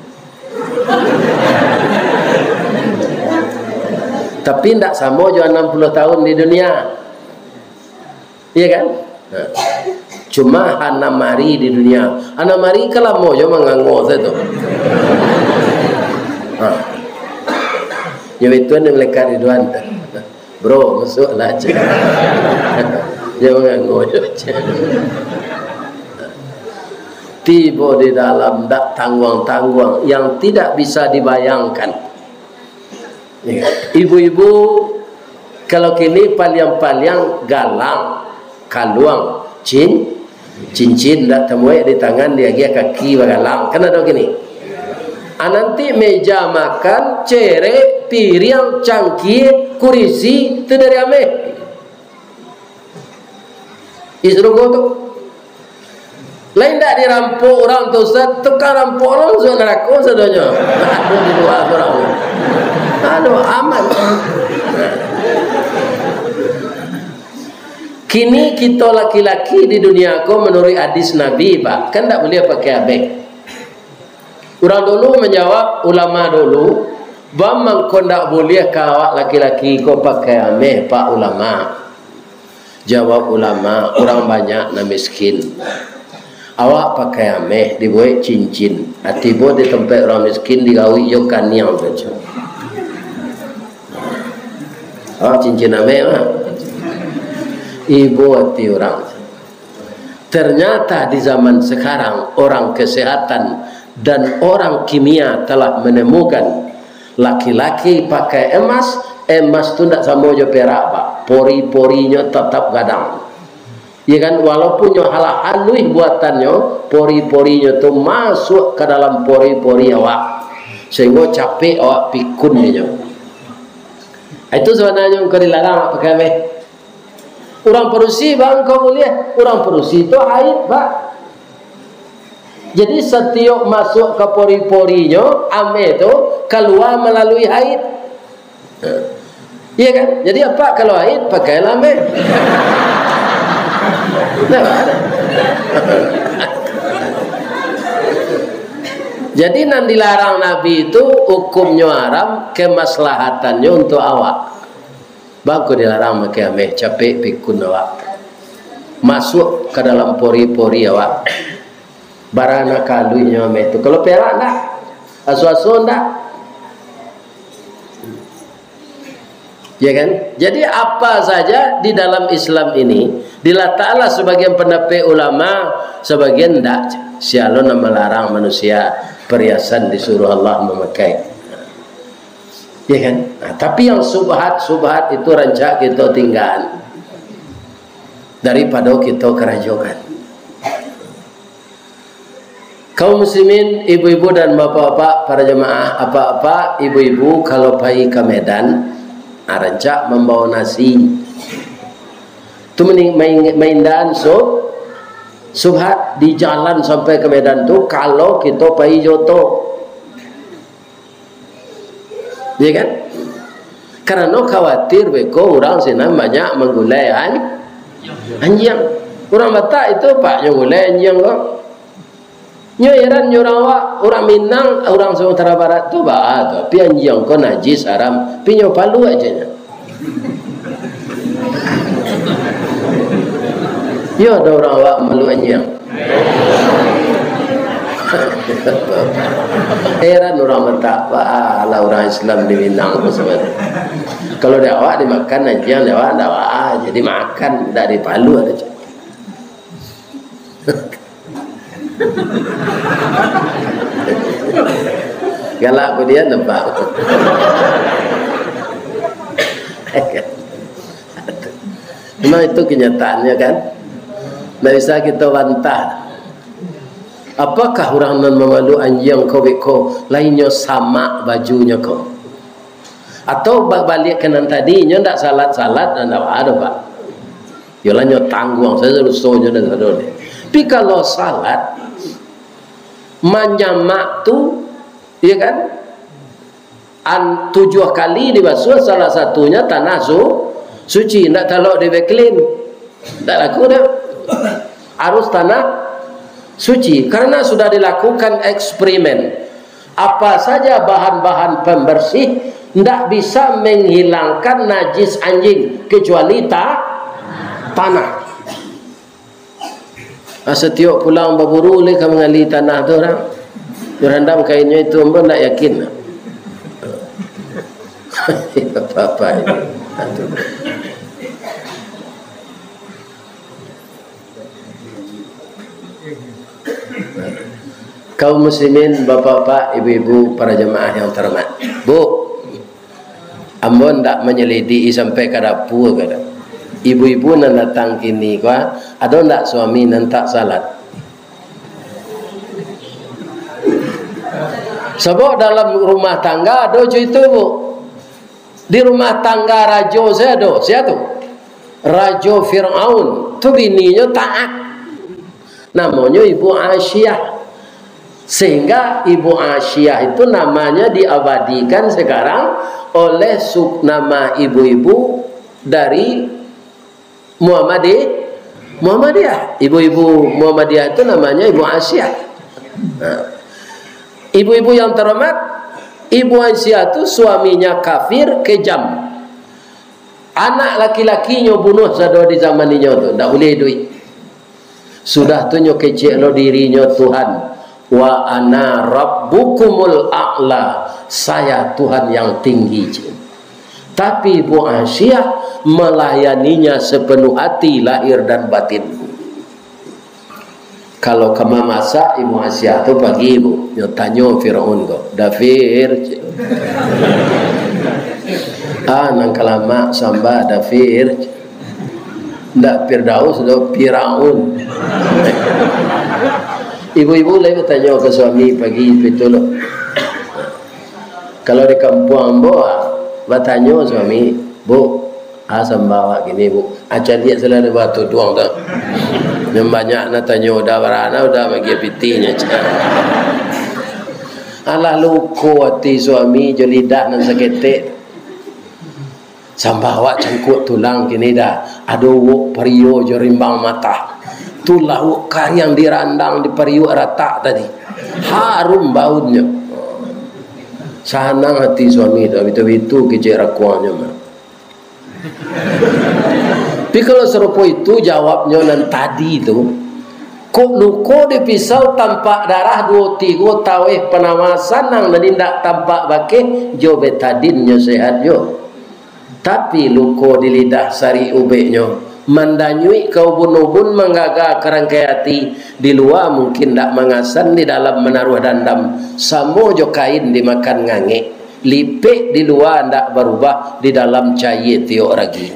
Tapi tidak sama juga 60 tahun di dunia, iya kan? Nah. Cuma hana mari di dunia, hana mari kalau mau juga mengangu saya tu. Jadi itu yang melekat Ridwan. bro masuklah je. Jangan ngoyo je. Tiba di dalam dak tangguang-tangguang yang tidak bisa dibayangkan. Ibu-ibu kalau kini paliang-paliang galang, kaluang, cincin dak temui di tangan dia kaki galang. Kan ada gini. Nanti meja makan, cerek, piring, cangkir, kursi itu dari ame. Isrugo tu. Lain tak dirampok orang tu Ustaz, tukang rampok orang masuk neraka sadonya. Aduh di luar orang. Aduh aman. Kini kita laki-laki di dunia aku menurut hadis Nabi, Pak, kan tak boleh pakai abek. Orang dulu menjawab, ulama dulu, bamang kau tak boleh kawak laki-laki kau pakai ameh, Pak ulama. Jawab ulama, orang banyak na miskin. Awak pakai ameh, dibuat cincin. Tiba di tempat orang miskin digawi yo kaniang saja. Awak cincin ameh mah. Ibu hati orang. Ternyata di zaman sekarang orang kesehatan dan orang kimia telah menemukan laki-laki pakai emas, emas tu tak sama je perak, Pak. Pori-porinya tetap gadang. Ya kan, walaupun nyo halus buatannya, pori-porinya tu masuk ke dalam pori-pori awak, sehingga capek awak pikun dia. Itu sebenarnya yang kau dilarang pakai meh. Orang perusi bang kau boleh, orang perusi itu haid, Pak. Jadi setiap masuk ke pori-porinya, ame tu keluar melalui haid. Iya kan? Jadi apa kalau haid pakailah ame. Jadi nan dilarang Nabi itu hukumnya haram, kemaslahatannya untuk awak. Bagus dilarang pakai ameh, capek pikun awak. Masuk ke dalam pori-pori awak. Barana kalunya ameh itu. Kalau perak tak, asu-asu tak. Ya kan? Jadi apa saja di dalam Islam ini diletaklah sebagian pendapat ulama, sebagian tidak. Sialun melarang manusia perhiasan disuruh Allah memakai. Ya kan? Nah, tapi yang subhat itu rancak kita tinggal daripada kita kerajokan. Kaum muslimin, ibu-ibu dan bapak-bapak, para jemaah, apa-apa ibu-ibu kalau pergi ke Medan, rancak membawa nasi. Tu maindan subhat di jalan sampai ke Medan tu kalau kita pergi joto. Ya kan? Karena khawatir beko orang sini banyak menggulai anjing. Orang Batak itu Pak yang gulai anjing kok. Nyoiran orang Minang, orang Sumatera Barat tu bah, tapi anjing kau najis haram, pinyo palu aja nya. Yo ada orang awak malu anjing. Heran orang Batak, lah orang Islam di Minang sebenarnya. Kalau dia awak dimakan anjing, dia awak dah awak jadi makan dari palu ada. Galak pun dia nampak. Memang itu kenyataannya kan. Tidak bisa kita bantah. Apakah orang non memalu anjing kau beko lainnya sama bajunya kau? Atau balik ke nan tadinya tidak salat-salat dan tidak ada, Pak. Yalah tangguang saya seluruhnya dan ada. Tapi kalau salat menyamak tu, ya kan? 7 kali dibasuh, salah satunya tanah suci, tidak talok di clean, tidak laku dah. Harus tanah suci karena sudah dilakukan eksperimen. Apa saja bahan-bahan pembersih tidak bisa menghilangkan najis anjing kecuali tanah. Setiap pulang berburu oleh kamu mengali tanah tu orang. Direndam kainnya itu pun tak yakin. Apa-apa ini. Kaum muslimin, bapak-bapak, ibu-ibu, para jemaah yang terhormat. Bu, ambo ndak menyelidiki sampai ke dapur kada. Ibu-ibu nan datang kini kah, ada ndak suami nan tak salat? Sebab dalam rumah tangga ada cerita bu. Di rumah tangga raja saya ada, siapa tu? Raja Fir'aun. Tu bininya taat. Namanya Ibu Asyiyah. Sehingga Ibu Asyiyah itu namanya diabadikan sekarang oleh nama ibu-ibu dari Muhammadiyah. Ibu-ibu Muhammadiyah itu namanya Ibu Asyiyah. Nah, ibu-ibu yang terhormat, Ibu Asyiyah itu suaminya kafir, kejam. Anak laki-lakinya bunuh sado di zaman ini tu, tak boleh duit. Sudah tu nyo kecek lo dirinya Tuhan. Wa ana rabbukumul a'la, saya Tuhan yang tinggi. Tapi Ibu Asyiyah melayaninya sepenuh hati, lahir dan batin. Kalau kamu masak, Ibu Asyiyah tu pagi ibu tanya Fir'aun kau Dafir nang kalama samba Dafir ndak Firdaus do Firaun. Ibu-ibu lagi tanya ke suami pagi betul. Kalau di kampung ambo bertanya suami, bu asam bawa gini bu, aja dia selalu batu doang tak. Yang banyak nak tanya udah berana udah bagi pitinya. Alah luko hati suami jelidah nan seketik. Sambawa cangkut tulang kini dah. Aduh wuk perio jerimbang mata. Tulah wuk kari yang dirandang di perio rata tadi. Harum baunya. Sanang hati suami tu. Itu kecil rakuannya mah. Tapi kalau serupa itu jawabnya nan tadi tu, kok luko di pisau tampak darah 2-3 taweh penawasan nang menindak tampak bakeh jo betadinnya sehat jo. Tapi luko di lidah sari ubeknya mandanyui kau bunubun menggaga kerangkai hati di luar mungkin tak mengasan di dalam menaruh dandam samo jo kain dimakan ngange lipik di luar tak berubah di dalam cair tiok ragi.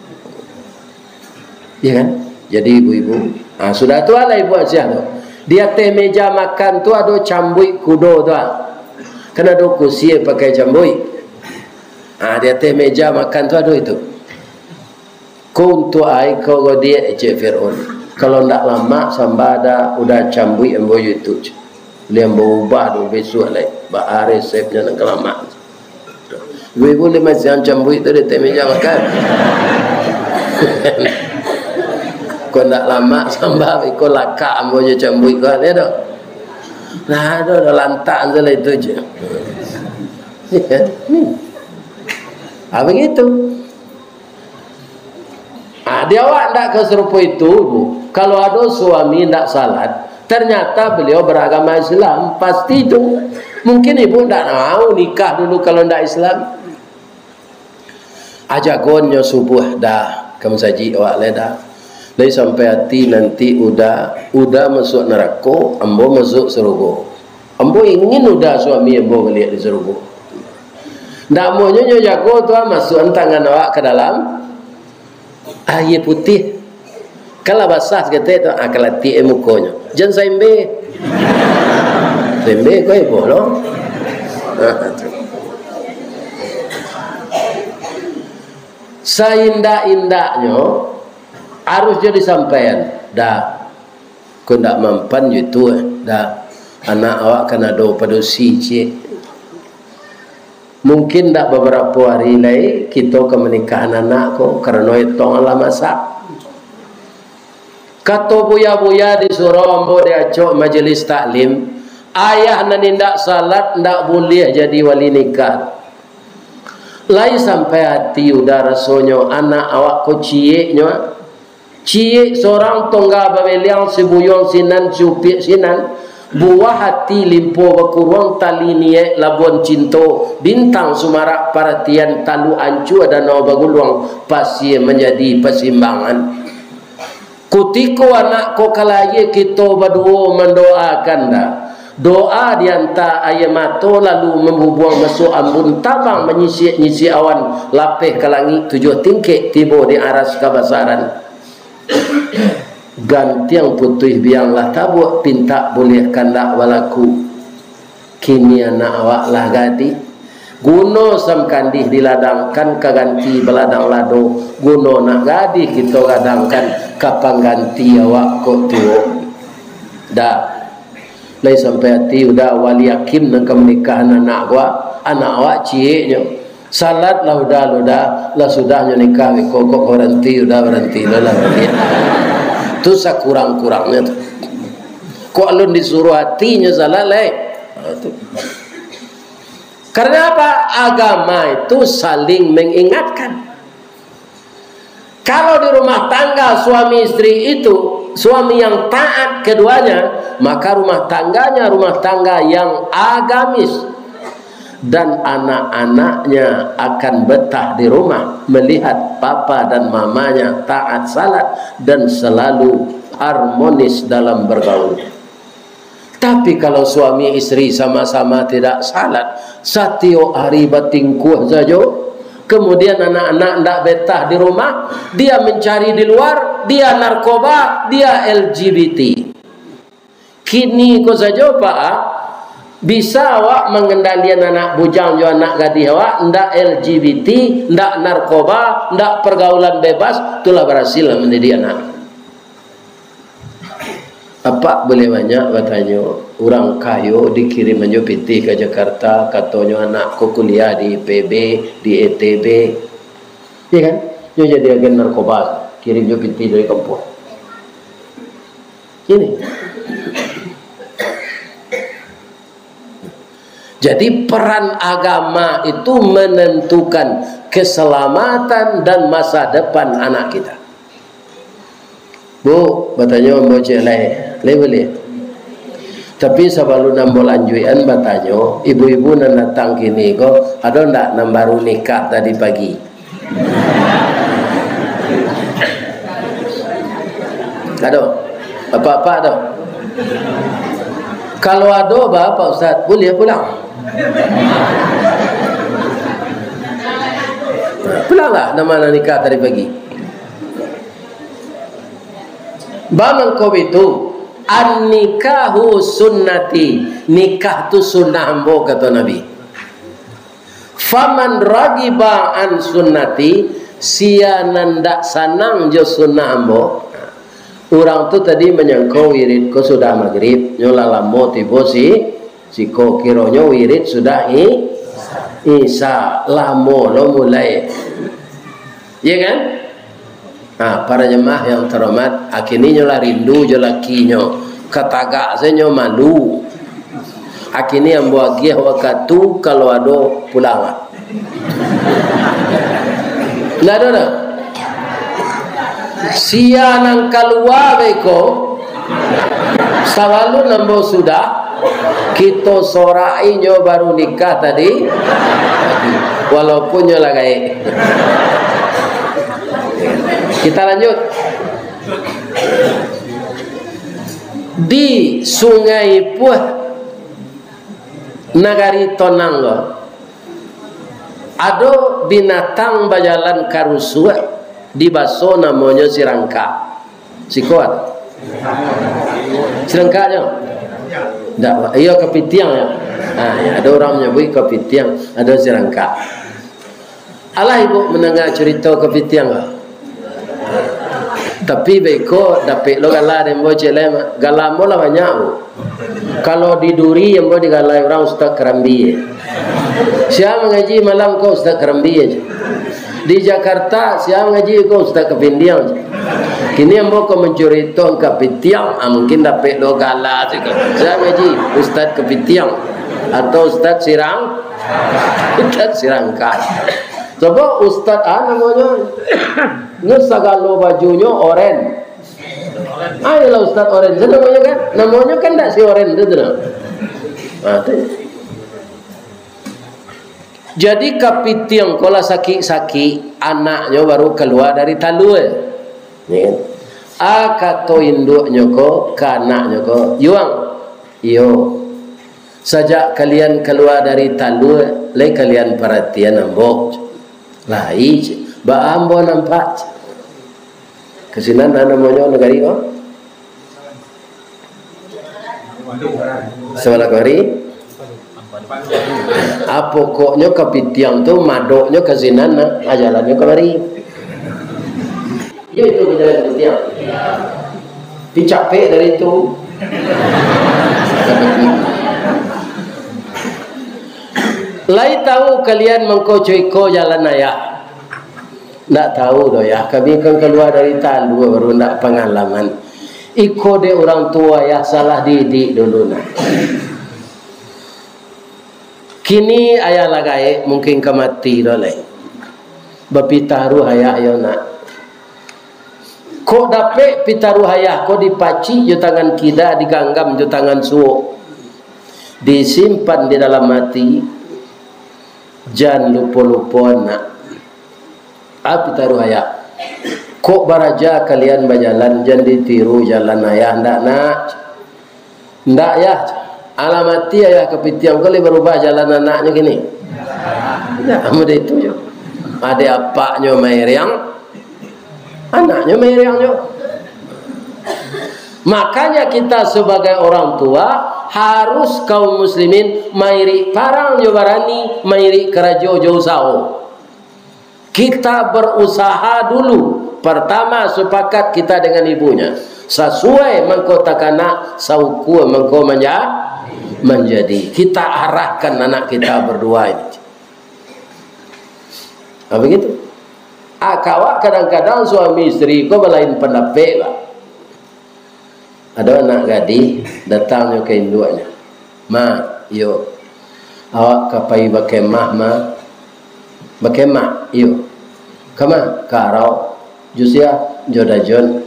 Ya kan? Jadi ibu-ibu, sudah tu lah Ibu Asyiyah tu. Dia teh meja makan tu ada cambui kudo tu. Kena ada kursi pakai cambui. Dia teh meja makan tu ada itu. Kuntu ai kau dia cik Fir'aun. Kalau ndak lama sambada udah cambui embo itu. Dia berubah tu besok lagi. Ba resepnya nak lama. Ibu-ibu le macam cambui tu dia teh meja makan. Kau nak lama sambal ikut lakak ambo je cambui kau dia dah. Nah, dah lantak saja itu je. Begitu. Dia awak tak keserupa itu, Bu. Kalau ada suami tak salat, ternyata beliau beragama Islam, pasti itu. Mungkin ibu tak mau nikah dulu kalau tak Islam. Ajagonnya subuh dah, kamu saji awak dah. Dari sampai hati nanti udah masuk neraka, ambo masuk surga. Ambo ingin udah suami ambo balik di surga. Ndak maunya jago tu masuk tangan awak ke dalam air putih. Kalau basah kata tu akal hati mukonya. Jangan saimbe. Saimbe kau ibu loh. Saindah-indahnya harus jadi sampaian dah kau tak mampan itu dah anak awak kena do padusi cik mungkin tak beberapa hari lagi kita ke menikahan anak kau kerana itu Allah masak kata buya-buya disuruh ambo diacok majlis taklim ayah nan tidak salat tak boleh jadi wali nikah lain sampai hati udah rasanya anak awak kau ciek seorang tongga babeliang sibuyong sinan cupik sinan buah hati limpo bakurang tali nie labuan cinto bintang sumarak perhatian talu ancu ada nau baguluang pasti menjadi persimbangan. Kutiko anak ko kalaye kita berdua mendoakan dah. Doa dianta ayamato lalu membubuang masuk ambun tabang menyisi awan lapeh ke langit 7 tingkik tiba di aras kabasaran. Gantiang putih bianglah tabuk pinta boleh kandak walaku. Kini anak awak lah gadi. Guno sam kandih diladangkan kaganti beladang lado. Guno nak gadi kita gadangkan kapang ganti awak kok tuo. Dah. Lai sampai hati udah wali hakim nang menikahan anak awak cieknya. Salat lah udah lah sudahnya nikah kok berhenti lah. Tu sakurang-kurangnya tu. Kok alun disuruh hatinya salat lai. Karena apa? Agama itu saling mengingatkan. Kalau di rumah tangga suami istri itu, suami yang taat keduanya, maka rumah tangganya rumah tangga yang agamis. Dan anak-anaknya akan betah di rumah melihat papa dan mamanya taat salat dan selalu harmonis dalam bergaul. Tapi kalau suami istri sama-sama tidak salat, setiap hari batingkuh saja, kemudian anak-anak tidak betah di rumah, dia mencari di luar, dia narkoba, dia LGBT. Kini kau saja Pak, bisa awak mengendalikan anak bujang jo anak gadis awak, ndak LGBT, ndak narkoba, ndak pergaulan bebas, itulah berhasil mendidik anak. Apa boleh banyak katanya orang kayo dikirim menjo piti ke Jakarta, katanya anak ko kuliah di PB, di ETB. Ya kan? Dia jadi agen narkoba, kirim jo piti dari kampung. Ini. Jadi peran agama itu menentukan keselamatan dan masa depan anak kita. Bu, bertanya mau celai, boleh. Tapi sebelum nambol anjuran bertanya, ibu-ibu nan datang kini kok ada ndak nan baru nikah tadi pagi? Ada? Apa-apa ada? Kalau ada Pak Ustaz, boleh pulang. Pulanglah nama nikah tadi pagi. Bamang kau itu an-nikahu sunnati, nikah tu sunnah ambo kata Nabi. Faman ragiba an sunnati, sia nanda sanang jo sunnah ambo. Orang tu tadi menyangkau wirid ko sudah maghrib, nyola lamo tibo si ko kironyo wirid sudah isa lamo lo mulai. Ya kan? Nah, para jemaah yang terhormat, akhirnya nyola rindu jo lakinya, kataga senyo malu. Akhirnya yang buat giah waktu kalau ada pulang. Nggak ada. Sia nang keluar beko, selalu nambo sudah. Kita sorai nyo baru nikah tadi, walaupun nyo lagai. Kita lanjut. Di Sungai Puh Nagari Tonanggo ada binatang berjalan karusua di baso namanya sirangka. Sikuat. Sirangka aja. Enggak, iya kepitiang ya. Ya, ada orang menyebut kepitiang, ada sirangka. Alah ibu mendengar cerita kepitiang enggak? Tapi beko dapat lo galah dembo celem galah mola banyak bu. Kalau di Duri yang boleh digalai orang Ustaz Kerambi. Siapa mengaji malam kau Ustaz Kerambi aja. Di Jakarta siapa mengaji kau Ustaz Kepindiang aja. Kini yang kau mencuri tong Kepitiang, mungkin dapat lo galah juga. Siapa mengaji Ustaz Kepitiang atau Ustaz Sirang, Ustaz Sirangka. Coba Ustaz namanya, ngesagalo bajunya oren. Ayolah Ustaz Oren, namanya kan? Namanya kan tak si Oren itu nah. Jadi kapitiang kola sakit-sakit anaknya baru keluar dari talu ya. Akato induknya ko kanaknya ko yuang yo sajak kalian keluar dari talu le kalian perhatian ambok lai ba ambo nampak kesinan namanya negari ko sebelah kari pokoknya kapitiang tu madoknya kesinan ajalannya kemari. Ya itu jalan kapitiang. Dicapek dari itu. Lai tahu kalian mengkocoiko jalan ayah. Tak tahu doh ya. Kami kan keluar dari talu baru nak pengalaman. Iko de orang tua ya salah didik dulu nak. Kini ayah lagai mungkin kemati doleh. Bapitaru ayah yo nak. Kok dapat pitaru ayah kok dipaci jo tangan kida diganggam jo tangan suo. Disimpan di dalam hati. Jangan lupa-lupa nak. Pitaru ayah. Kok baraja kalian berjalan jangan ditiru jalan ayah ndak nak. Ndak ya. Alamati ayah kepitiang kali berubah jalan anaknya gini. Ya, kamu itu yo. Ada apaknya meriang, anaknya meriang yo. Makanya kita sebagai orang tua harus kaum muslimin mairi parang yo barani, mairi kerajo jauh sao. Kita berusaha dulu. Pertama sepakat kita dengan ibunya. Sesuai mengkotakana sauku mengko menjadi kita arahkan anak kita berdua ini. Begitu. Kawak kadang-kadang suami istri kau berlain pendapat lah. Ada anak gadis datangnya ke induknya. Ma, yo, awak kapai bakemah ma, bakemah, yo, kama karau, jusia jodajon.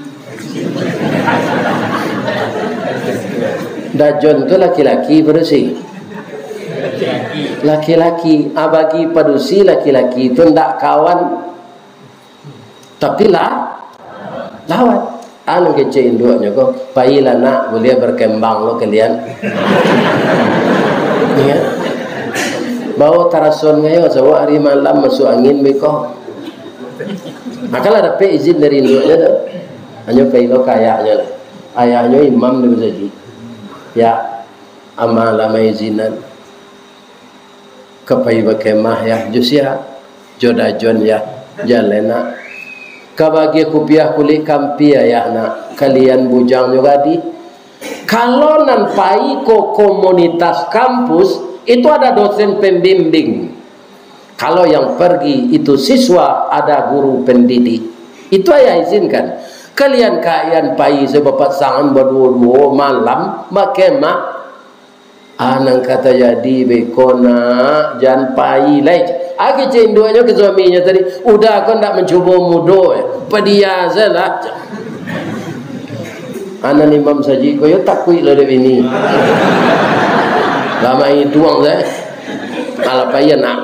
Dajon itu laki-laki bersih. Laki-laki abagi padusi laki-laki itu ndak kawan tapi lawan. Anu kece induknya kok pailah nak boleh berkembang lo kalian. Ya. Bawa tarason ngayo sawa hari malam masuk angin beko. Makalah dapat izin dari induknya tu. Hanya pailo kayaknya lah. Ayahnya imam di masjid. Ya amal izinan kapai bakemah ya jusia jodajon ya jalena kabagi kupiah kulit kampia ya nak kalian bujang juga di kalau nampai ko komunitas kampus itu ada dosen pembimbing. Kalau yang pergi itu siswa ada guru pendidik itu ayah izinkan. Kalian pai sebab sangan berdua malam makema anang kata jadi bekona jan pai lej agi cenduanya ke suaminya tadi udah kau ndak mencoba mudo pedia salah anan imam saji kau yo takui lah ini lama itu uang saya ala payah nak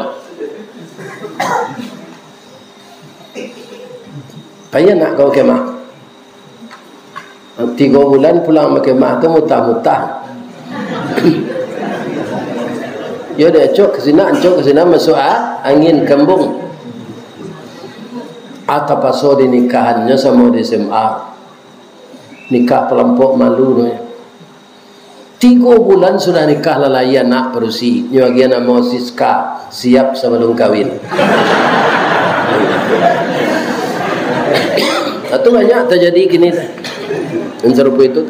payah nak kau kemah 3 bulan pulang makemah tu mutah-mutah. Ya dia cok ke sini masuk angin kembung. Atau paso di nikahannya sama di SMA. Nikah pelampok malu nih. 3 bulan sudah nikah lalai anak berusi. Nyagian nama Siska siap sebelum kawin. Itu banyak terjadi gini. Serupa itu.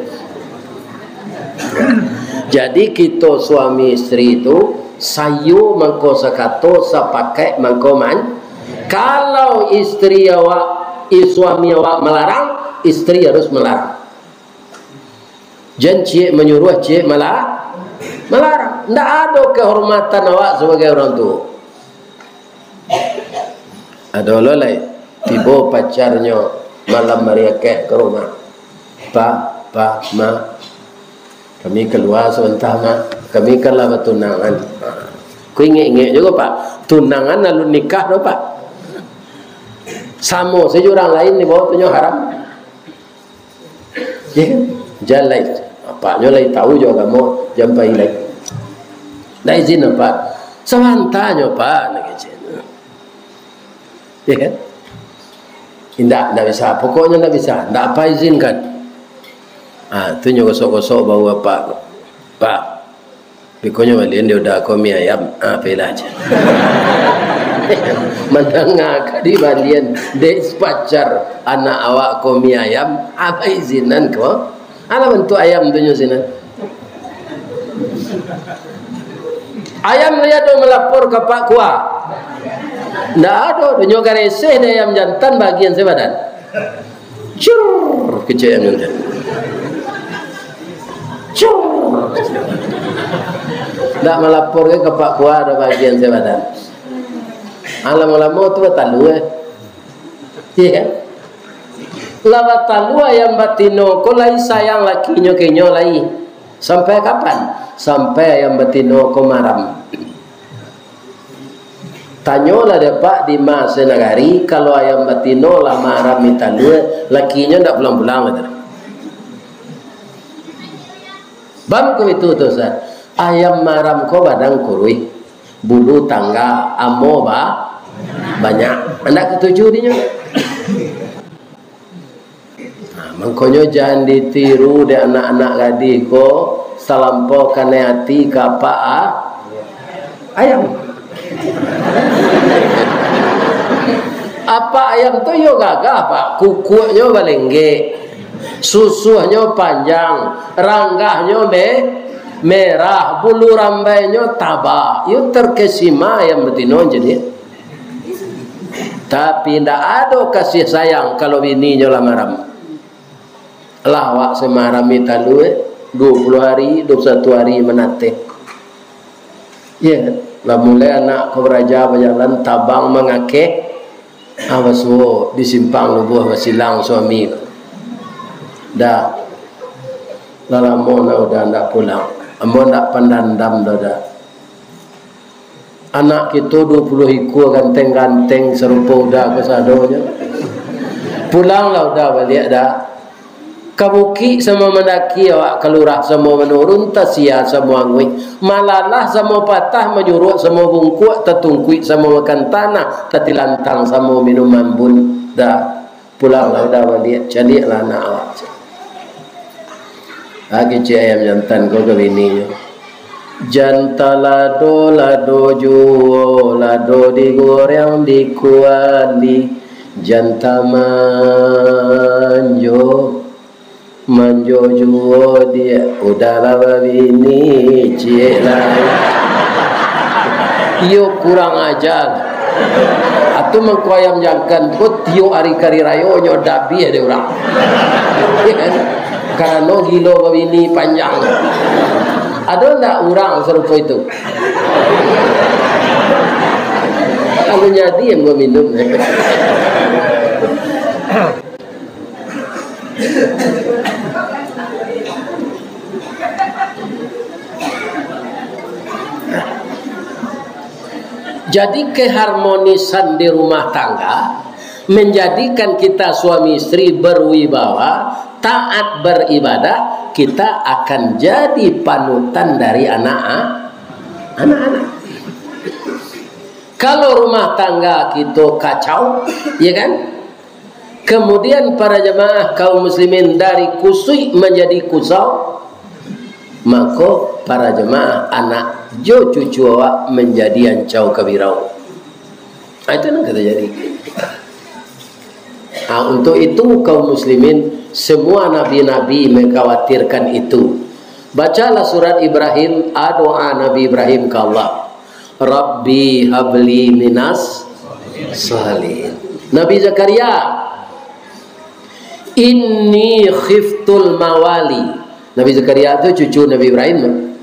Jadi kita suami istri itu sayu mangko sakato sapakai mangko man. Kalau istri awak suami awak melarang, istri harus melarang. Jangan cik menyuruh cik melarang. Tidak ada kehormatan awak sebagai orang tua. Ada lolai tiba pacarnya malam meriakeh ke rumah. Pak, Ma, kami keluar sebentar, Ma. Kami kan lah bertunangan. Ku ingat juga, Pak. Tunangan lalu nikah doh, Pak. Sama saja orang lain ni bawa punya haram. Ya, jalan lain. Apaknya lain tahu juga kamu jampai lain. Dah izin apa? Sementanya, Pak, nak izin. Ya kan? Tidak bisa. Pokoknya tidak bisa. Tidak apa izinkan. Tu gosok-gosok bau apa? Pak, pokoknya balian dia udah komi ayam. Pilih aja. Mendengar di balian des pacar anak awak komi ayam. Apa izinan kau? Ada bentuk ayam tu izinan. Ayam dia tu melapor ke Pak Kua. Tidak ada. Dia gareseh dia ayam jantan bagian sebadan. Cur, kecil ayam jantan. Cur. Tak melapor ke Pak Kua ada bagian sebadan. Lama-lama tu batalu ya. Lah batalu ayam batino ko lai sayang lakinya kenyo lai. Sampai kapan? Sampai ayam batino ko maram. Tanyolah dia Pak di masa nagari kalau ayam batino lah maram italu lakinya ndak pulang-pulang gitu. Bangku itu tu Ustaz. Ayam maram ko badang kurui. Bulu tangga amo banyak. Anda ketujuh dinya. Mangkonyo jangan ditiru de anak-anak gadis ko salampau kane hati kapa ayam. Apa ayam tu yo gagah Pak. Kukunya balengge. Susuhnya panjang, ranggahnya merah, bulu rambainya tabak. Itu terkesima ayam betino jadi. Tapi tidak ada kasih sayang kalau bininya lah maram. Lawak semaram italu 20 hari, 21 hari menate. Ya, lah mulai anak ke beraja berjalan tabang mengake. Awas wo disimpang lubuh silang suami. Dah lama udah ndak pulang. Ambo ndak pandandam dah. Anak kita 20 ekor ganteng-ganteng serupa udah kesadonya. Pulanglah udah balik dah. Kabuki sama mendaki awak kelurah sama menurun tasia sama ngui. Malalah sama patah menyuruh sama bungkuk tetungkui sama makan tanah tetilantang sama minuman bun. Dah pulanglah udah balik. Carilah anak awak. Lagi cik ayam jantan kau ke bininya. Janta lado juo, lado digoreng dikuali. Janta manjo juo dia. Udahlah bini cik lain. Yo kurang ajar. Atau mengko ayam jantan kau tio hari kari rayo nyodabi ada orang. Ya kan? Karena gilo ini panjang. Ada enggak orang serupa itu? Kalau jadi yang gua minum. Jadi keharmonisan di rumah tangga menjadikan kita suami istri berwibawa, taat beribadah, kita akan jadi panutan dari anak-anak. Kalau rumah tangga kita kacau, ya kan? Kemudian para jemaah kaum muslimin dari kusui menjadi kusau, maka para jemaah anak jo cucu awak menjadi ancau kabirau. Itu yang terjadi. Untuk itu kaum muslimin semua nabi-nabi mengkhawatirkan itu. Bacalah surat Ibrahim, doa Nabi Ibrahim ke Allah. Rabbi habli minas salihin. Nabi Zakaria, inni khiftul mawali. Nabi Zakaria itu cucu Nabi Ibrahim.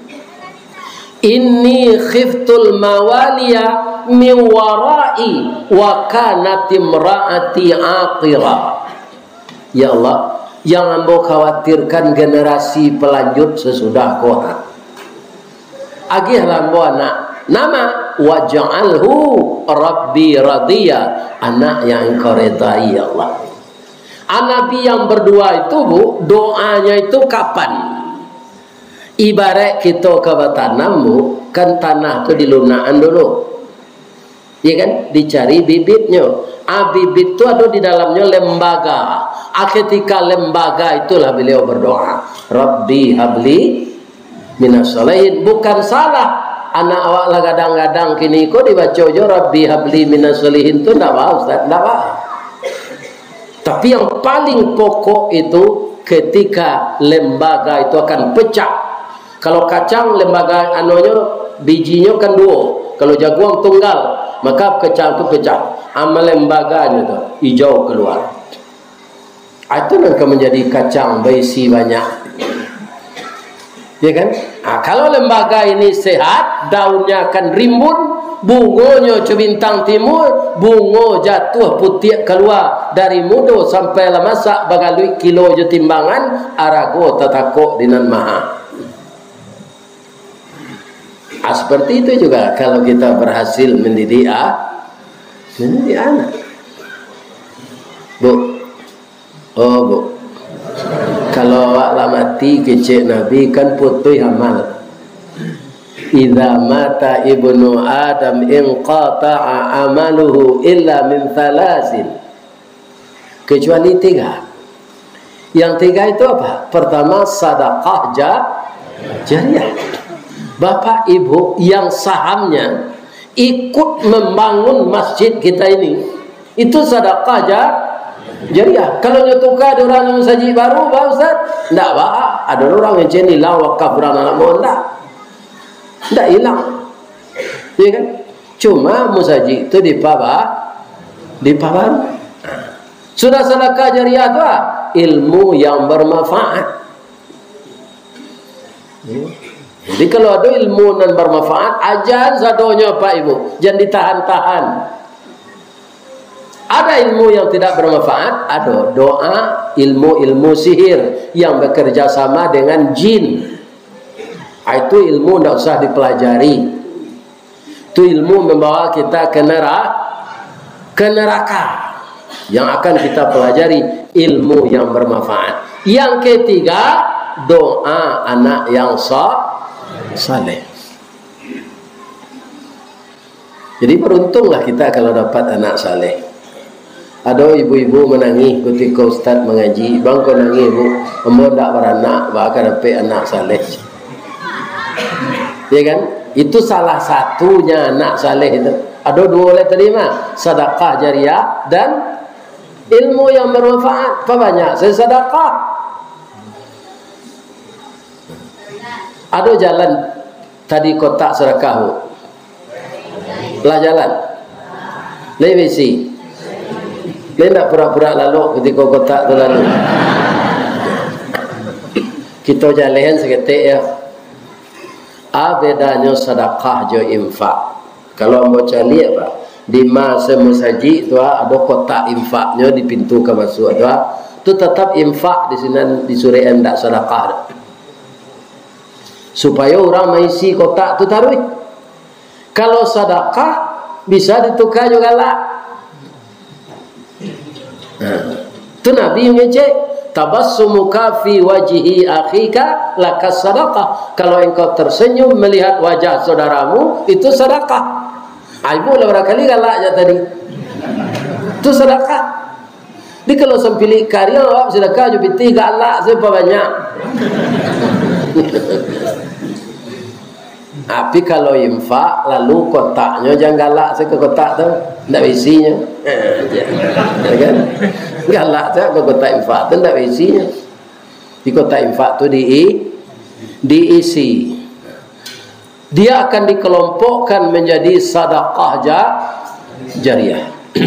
Inni khiftul mawaliya min warai wa kanat imraati aqira. Ya Allah, yang ambo khawatirkan generasi pelanjut sesudah koha. Agih lambo anak nama waj'alhu rabbi radiya, anak yang engkau redai ya Allah. Nabi yang berdua itu bu, doanya itu kapan? Ibarat kita ke tanam bu, kan tanah itu dilunaan dulu, ya kan, dicari bibitnya. Bibit itu ada di dalamnya lembaga. Ketika lembaga itulah beliau berdoa, Rabbi habli minas sholihin. Bukan salah anak awak lah kadang-kadang kini kok dibaca aja Rabbi habli minas sholihin itu tidak apa Ustaz, tidak apa. Tapi yang paling pokok itu ketika lembaga itu akan pecah. Kalau kacang lembaga anunya bijinya kan dua, kalau jagung tunggal, maka kacang itu pecah. Amal lembaganya itu hijau keluar. Itu akan menjadi kacang berisi banyak, ya kan? Kalau lembaga ini sehat, daunnya akan rimbun, bunganya cebintang timur, bunga jatuh putih keluar dari mudo sampai lah masak bagalui kilo je timbangan, arago tatakok dinan maha. Seperti itu juga kalau kita berhasil mendidik anak. Bu, oh bu, kalau awak lah mati kecil Nabi kan putih amal. Idza mata ibnu Adam inqata'a amaluhu illa min thalasin, kecuali 3. Yang 3 itu apa? Pertama sedekah jariyah. Bapak ibu yang sahamnya ikut membangun masjid kita ini, itu sedekah jariyah. Kalau nyetuka ada orang yang saji baru, Pak Ustaz, tidak Pak, ada orang yang cenilang wakaf orang anak muda, tidak hilang, ya kan? Cuma musaji itu dipabar. Sudah sedekah jariyah itu ilmu yang bermanfaat. Jadi kalau ada ilmu yang bermanfaat, ajan sadonya Pak Ibu, jangan ditahan-tahan. Ada ilmu yang tidak bermanfaat, ada doa, ilmu sihir yang bekerja sama dengan jin. Itu ilmu tidak usah dipelajari. Itu ilmu membawa kita ke neraka. Yang akan kita pelajari ilmu yang bermanfaat. Yang ketiga, doa anak yang saleh. Jadi beruntunglah kita kalau dapat anak saleh. Ada ibu-ibu menangis ketika Ustaz mengaji, bang kau nangis bu, embo tak beranak, bahkan dapat anak saleh. Ya kan? Itu salah satunya anak saleh itu. Ada 2 oleh tadi mah, sedekah jariyah dan ilmu yang bermanfaat. Apa banyak? Saya sedekah. Ada jalan tadi kotak sedekah. Lah jalan. Lewisi. Dia tak pura-pura lalu ketika kotak tu lalu. Kita jalan seketik ya. Bedanya sedekah jo infak. Kalau mau cari apa? Di masa musaji tu ada kotak infaknya di pintu ke masuk tu tetap infak di sini disuruh hendak sedekah. Supaya orang mengisi kotak tu taruh. Kalau sedekah bisa ditukar juga lah. Tu Nabi mengecek tabassumuka fi wajhi akhika lakas sedekah. Kalau engkau tersenyum melihat wajah saudaramu, itu sedekah. Ibu lah barangkali galak je tadi. Itu sedekah. Di kalau sempili karya awak sedekah je piti galak siapa banyak. Tapi kalau infak lalu kotaknya jangan galak saya ke kotak tu, tak isinya. Ya kan? Galak saya ke kotak infak tu tak isinya. Di kotak infak tu diisi. Dia akan dikelompokkan menjadi sedekah jariyah.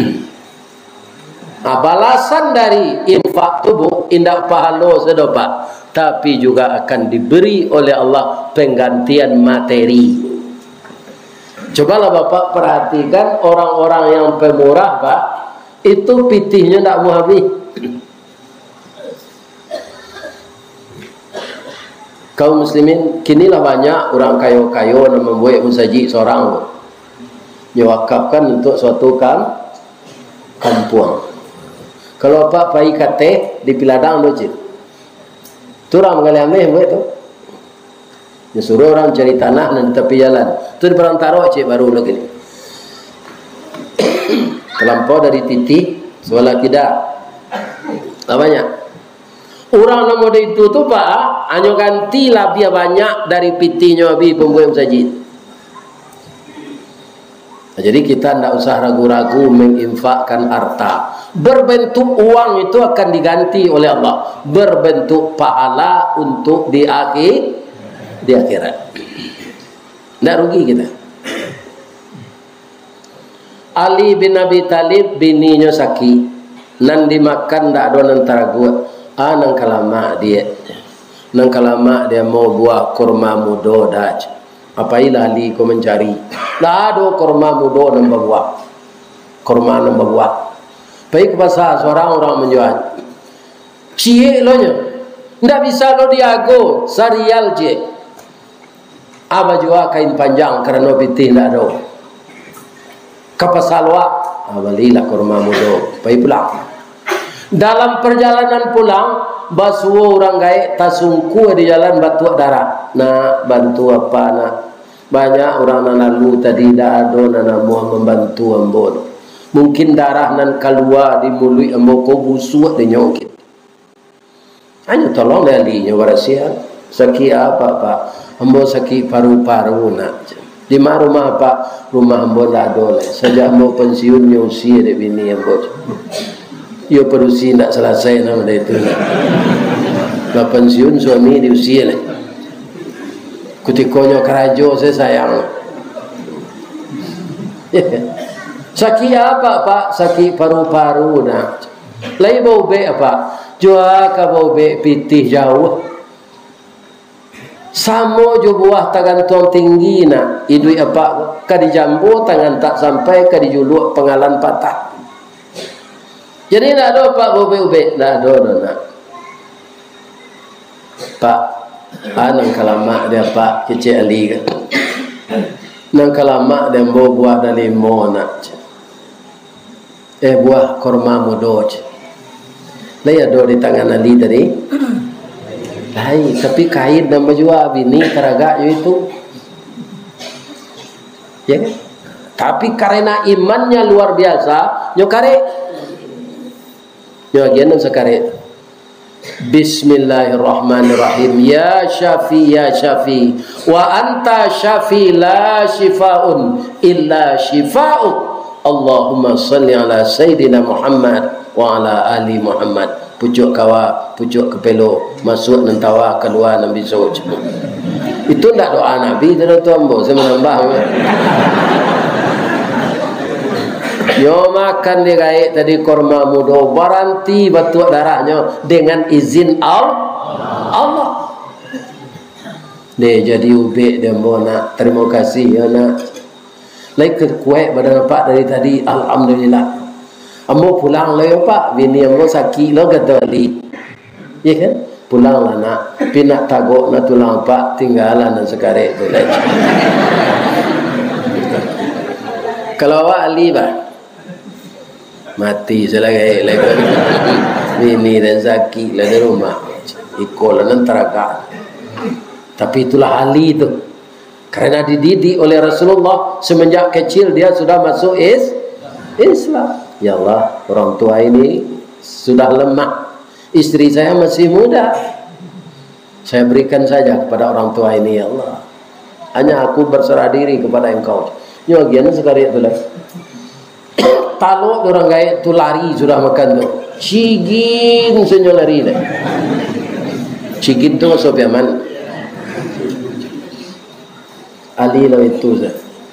Balasan dari infak tubuh indak pahala sedopak, tapi juga akan diberi oleh Allah penggantian materi. Cobalah Bapak perhatikan orang-orang yang pemurah Pak, itu pitihnya tak mau habis. Kaum muslimin, kinilah banyak orang kayo-kayo yang membuat musajid seorang nyewakafkan untuk suatu kampung. Kalau apa pai kate di piladang tu cik, tu orang mengalih ameh buat tu. Dia suruh orang cari tanah dan di tepi jalan. Tu di perantara cik baru lagi ni. Terlampau dari titik soalan tidak. Tak banyak. Orang nama itu tu pak, hanya gantilah biar banyak dari pitinya abi pembuat masjid. Jadi kita tidak usah ragu-ragu menginfakkan harta. Berbentuk uang itu akan diganti oleh Allah. Berbentuk pahala untuk di akhirat. Tidak rugi kita. Ali bin Abi Talib bininya sakit. Nan dimakan tak ada antara gua. Nang kalama dia mau buah kurma mudo dah. Apa ilah Ali kau mencari? Dah ada kurma mudo nambah buah. Kurma nambah buah. Baik pasal seorang orang menjual. Cie lo nya. Ndak bisa lo diago sarial cie. Aba jua kain panjang kerana pitih ndak ada. Kapasalwa abalilah kurma mudo. Baik pulang. Dalam perjalanan pulang, basuh orang gaek tasungku di jalan batu darah. Nak bantu apa nak? Banyak orang nan lalu tadi dah ada nan mau membantu ambon. Mungkin darah nan keluar di mulut ambo ko busuk de nyokit. Hanya tolong lalinya warasian. Sakit apa pak? Ambo sakit paru-paru nak. Di mana rumah pak? Rumah ambo dah ada. Sejak ambo pensiun usia de bini ambo. Yo perusi nak selesai nama dia itu. Dah pensiun suami di usia ni. Kutikonyo kerajo saya sayang. Sakit apa pak? Sakit paru-paru nak. Lai bau be apa? Jua ka bau be pitih jauh. Samo jo buah tangan tinggi nak. Idui apa? Kadi jambu tangan tak sampai kadi juluk pengalan patah. Jadi tak ada pak ube-ube, tak ada nak. Pak, nang kalamak dia pak kecil ali kan. Nang kalamak dia mau buah dari mo nak. Buah korma mudo. Lai ada di tangan ali tadi. Lai, tapi kain dan baju bini keragak itu. Ya kan? Tapi karena imannya luar biasa, nyokare. Ya gini sekarang. Bismillahirrahmanirrahim. Ya Syafi, ya Syafi. Wa anta Syafi la shifaun illa shifa'uk. Allahumma salli ala Sayyidina Muhammad wa ala ali Muhammad. Pucuk kawa, pucuk kepelo, masuk nentawa keluar Nabi Sa'ud. Itu tak doa Nabi, itu ambo. Saya menambah. Yo makan dia gaik tadi korma mudo baranti batu darahnya dengan izin Allah. Dia jadi ubek dia mau nak terima kasih ya nak. Lagi kuat badan pak dari tadi alhamdulillah. Ambo pulang lah pak, bini ambo sakit lo gadoli. Ya kan? Pulang lah nak. Pinak tagok nak tulang pak tinggalan dan sekarang tu lagi. Kalau awak ali bah. Mati selagi bini dan sakit lah di rumah ikut lah nantarakan. Tapi itulah Ali itu karena dididik oleh Rasulullah semenjak kecil dia sudah masuk Islam. Ya Allah, orang tua ini sudah lemah, istri saya masih muda, saya berikan saja kepada orang tua ini ya Allah. Hanya aku berserah diri kepada engkau. Nyogian sekali itu lah. Kalau orang gaya tu lari sudah makan tu, cigin senyo lari dah. Cigin tu masuk piaman. Ali lah itu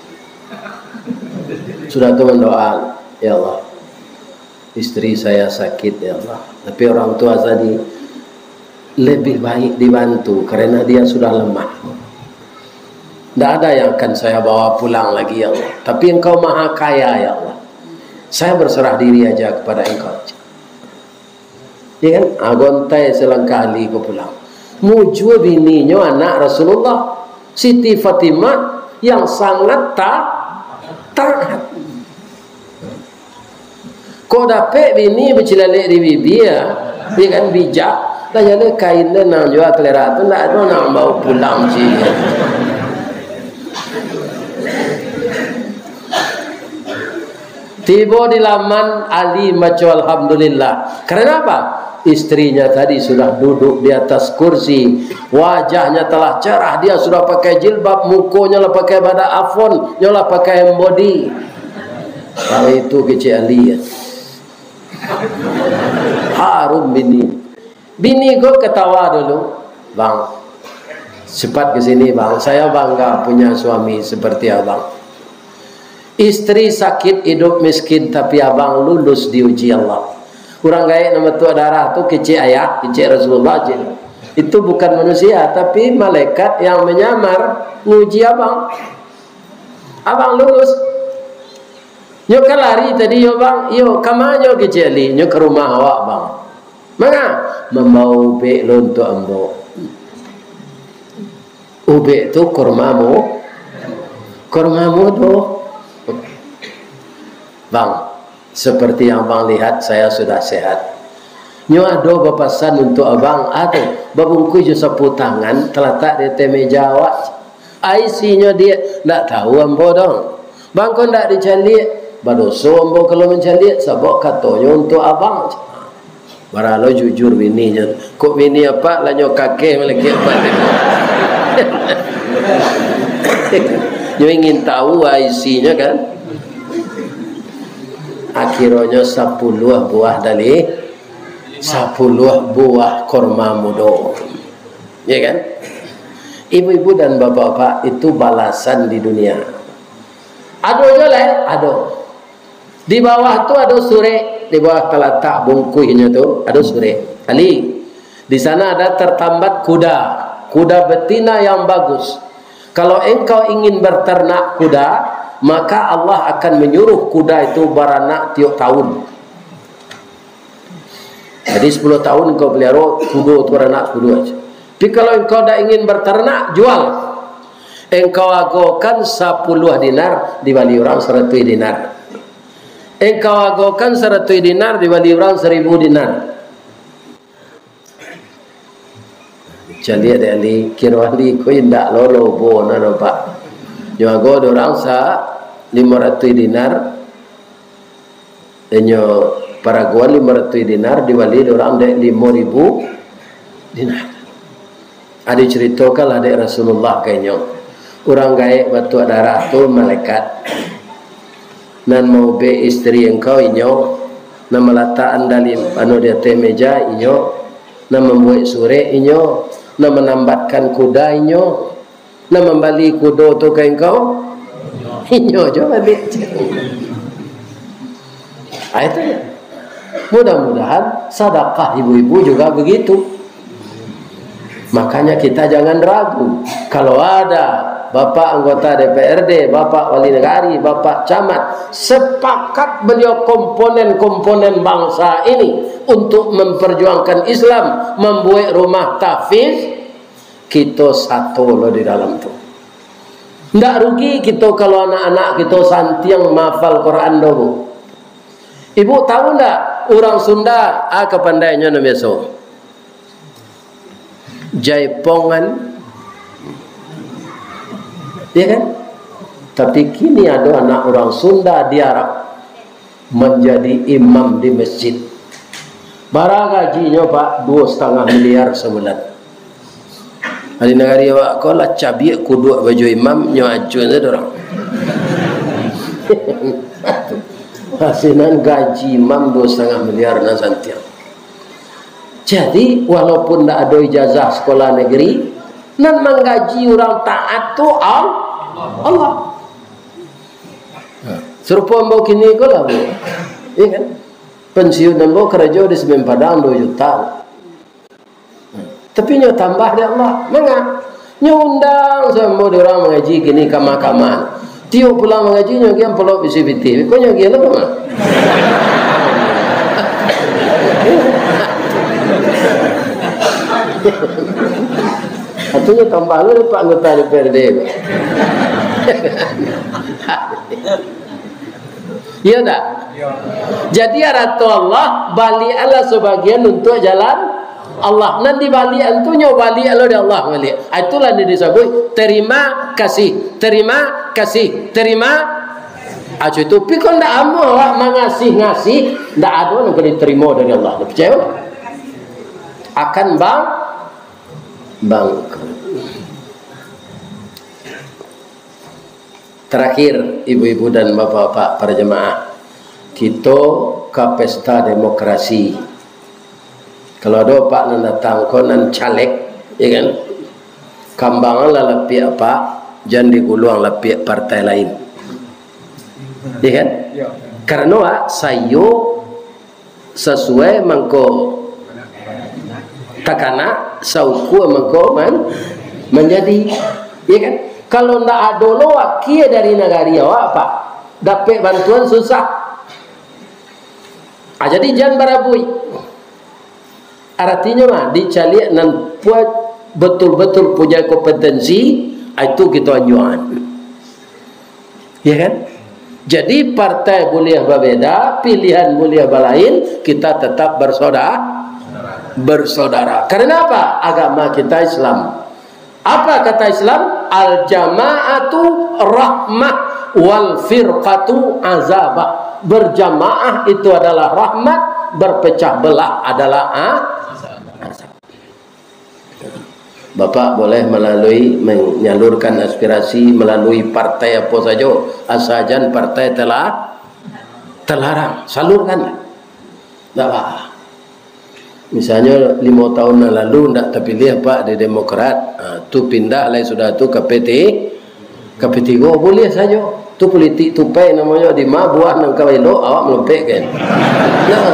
sudah tu mendoa, ya Allah, istri saya sakit ya Allah. Tapi orang tua tadi lebih baik dibantu karena dia sudah lemah. Tidak ada yang akan saya bawa pulang lagi ya Allah. Tapi engkau maha kaya ya Allah. Saya berserah diri aja kepada engkau. Ya kan? Agontai selangkah Ali kau pulang. muju bininya anak Rasulullah Siti Fatimah yang sangat taat. Kau dapat bini bercilalek di bibi ya, dia kan bijak. Dah jadi kainnya nang jual kelera tu, nak ada nang bawa pulang sih. Tiba di laman Ali maca alhamdulillah. Karena apa? Istrinya tadi sudah duduk di atas kursi, wajahnya telah cerah, dia sudah pakai jilbab, mukanya lah pakai badak afon, nyolah pakai body. Kalau itu kecil Ali ya. Harum bini kau ketawa dulu, bang, cepat ke sini bang, saya bangga punya suami seperti abang. Istri sakit hidup miskin tapi abang lulus diuji Allah. Kurang gaya nama tua darah tu kecil ayah, kecil Rasulullah je. Itu bukan manusia tapi malaikat yang menyamar nguji abang. Abang lulus. Yo lari tadi yo bang, yo kamanyo kecil li, yo ke rumah awak bang. Mana? Membawa ubek lontok ambo. Ubek tu kurmamu tu. Bang, seperti yang abang lihat saya sudah sehat. Nyo ada bapasan untuk abang atau babungku je sapu tangan terletak di atas meja awak. IC-nya dia tak tahu ambo dong. Bang kau tak dicalik. Badoso ambo kalau mencalik sabok katanya untuk abang. Baralo jujur bininya. Kok bini apa lanyo kakek melekit apa? Nyo ingin tahu IC-nya kan? Akhirnya 10 buah dari 10 buah korma mudo. Ya kan? Ibu-ibu dan bapak-bapak itu balasan di dunia. Ado joleh, ado. Di bawah tu ada sure, di bawah terletak bungkunya tu ada sure. Ali, di sana ada tertambat kuda betina yang bagus. Kalau engkau ingin berternak kuda, maka Allah akan menyuruh kuda itu beranak tiap tahun. Jadi 10 tahun engkau pelihara kuda itu beranak 10 aja. Tapi kalau engkau tak ingin berternak, jual. Engkau agokan 10 dinar dibali orang 100 dinar. Engkau agokan 100 dinar dibali orang 1000 dinar. Jadi ada li kira li ko indak lolo bona no pak. Nyo ago orang sa 500 dinar. Enyo para gua 500 dinar dibali orang dek 5000 dinar. Ada cerita kalau ada Rasulullah kayaknya orang gaek batu darah tu malaikat nan mau be istri engkau inyo nan meletak andali anu di atas meja inyo nan membuat sore inyo nan menambatkan kuda inyo nan membali kuda tu ke engkau inyo jo balik. Itu mudah-mudahan sedekah ibu-ibu juga begitu. Makanya kita jangan ragu. Kalau ada bapak anggota DPRD, bapak wali negari, bapak camat sepakat beliau komponen-komponen bangsa ini untuk memperjuangkan Islam, membuat rumah tahfiz, kita satu loh di dalam tu. Tidak rugi kita kalau anak-anak kita santiang menghafal Quran dulu. Ibu tahu tak orang Sunda kepandainya namanya so. Jaipongan, ya kan? Tapi kini ada anak orang Sunda di Arab menjadi imam di masjid. Bara gajinya pak 2,5 miliar sebulan. Hari negara awak kau lah cabi kudu baju imam nyacu itu orang. Hasilan gaji imam 2,5 miliar na santiang. Jadi walaupun tidak ada ijazah sekolah negeri, nan menggaji orang taat tu Allah. Serupa mbok kini ko lah bu, iya kan? Pensiun mbok kerja di Semen Padang 2 juta. Tapi nyo tambah dari Allah, menga? Nyo undang semua orang mengaji kini kama-kaman. Tiup pulang mengaji nyo kian pelok bisi biti. Kau nyo kian apa? Satunya tambah lu Pak anggota DPRD. Iya tak? Jadi aratu Allah balik Allah sebagian untuk jalan Allah. Nanti balik antunya balik Allah di Allah balik. Itulah yang disebut terima kasih, terima kasih, terima. Acu itu pikon ndak amo awak mengasih-ngasih ndak ada yang diterima dari Allah. Percaya? Akan bangkrut. Terakhir, ibu-ibu dan bapak-bapak para jemaah, kita ke pesta demokrasi. Kalau ada pak nan datang konan caleg, ya kan? Kambangan lah lepi apa? Jangan diguluang lepi partai lain. Ya kan? Karena sayo sesuai mangko takana sauku mangko menjadi, ya kan? Kalau ndak ada lo wakia dari negara awak apa? Dapat bantuan susah. Jadi jangan barabui. Artinya mah dicari nan buat betul-betul punya kompetensi itu kita anjuran. Ya kan? Jadi partai boleh berbeda, pilihan boleh berlain, kita tetap bersaudara. Karena apa? Agama kita Islam. Apa kata Islam? Al jama'atu rahmah wal firqatu azabah. Berjamaah itu adalah rahmat, berpecah belah adalah azab. Bapak boleh melalui menyalurkan aspirasi melalui partai apa saja, asalkan partai telah terlarang, salurkanlah. Tak apa. Misalnya 5 tahun yang lalu tidak terpilih Pak di Demokrat, tu pindah lain sudah tu ke PT3 boleh saja. Tu politik tupai namanya di ma buah nang kawelo awak melempek kan. Nah.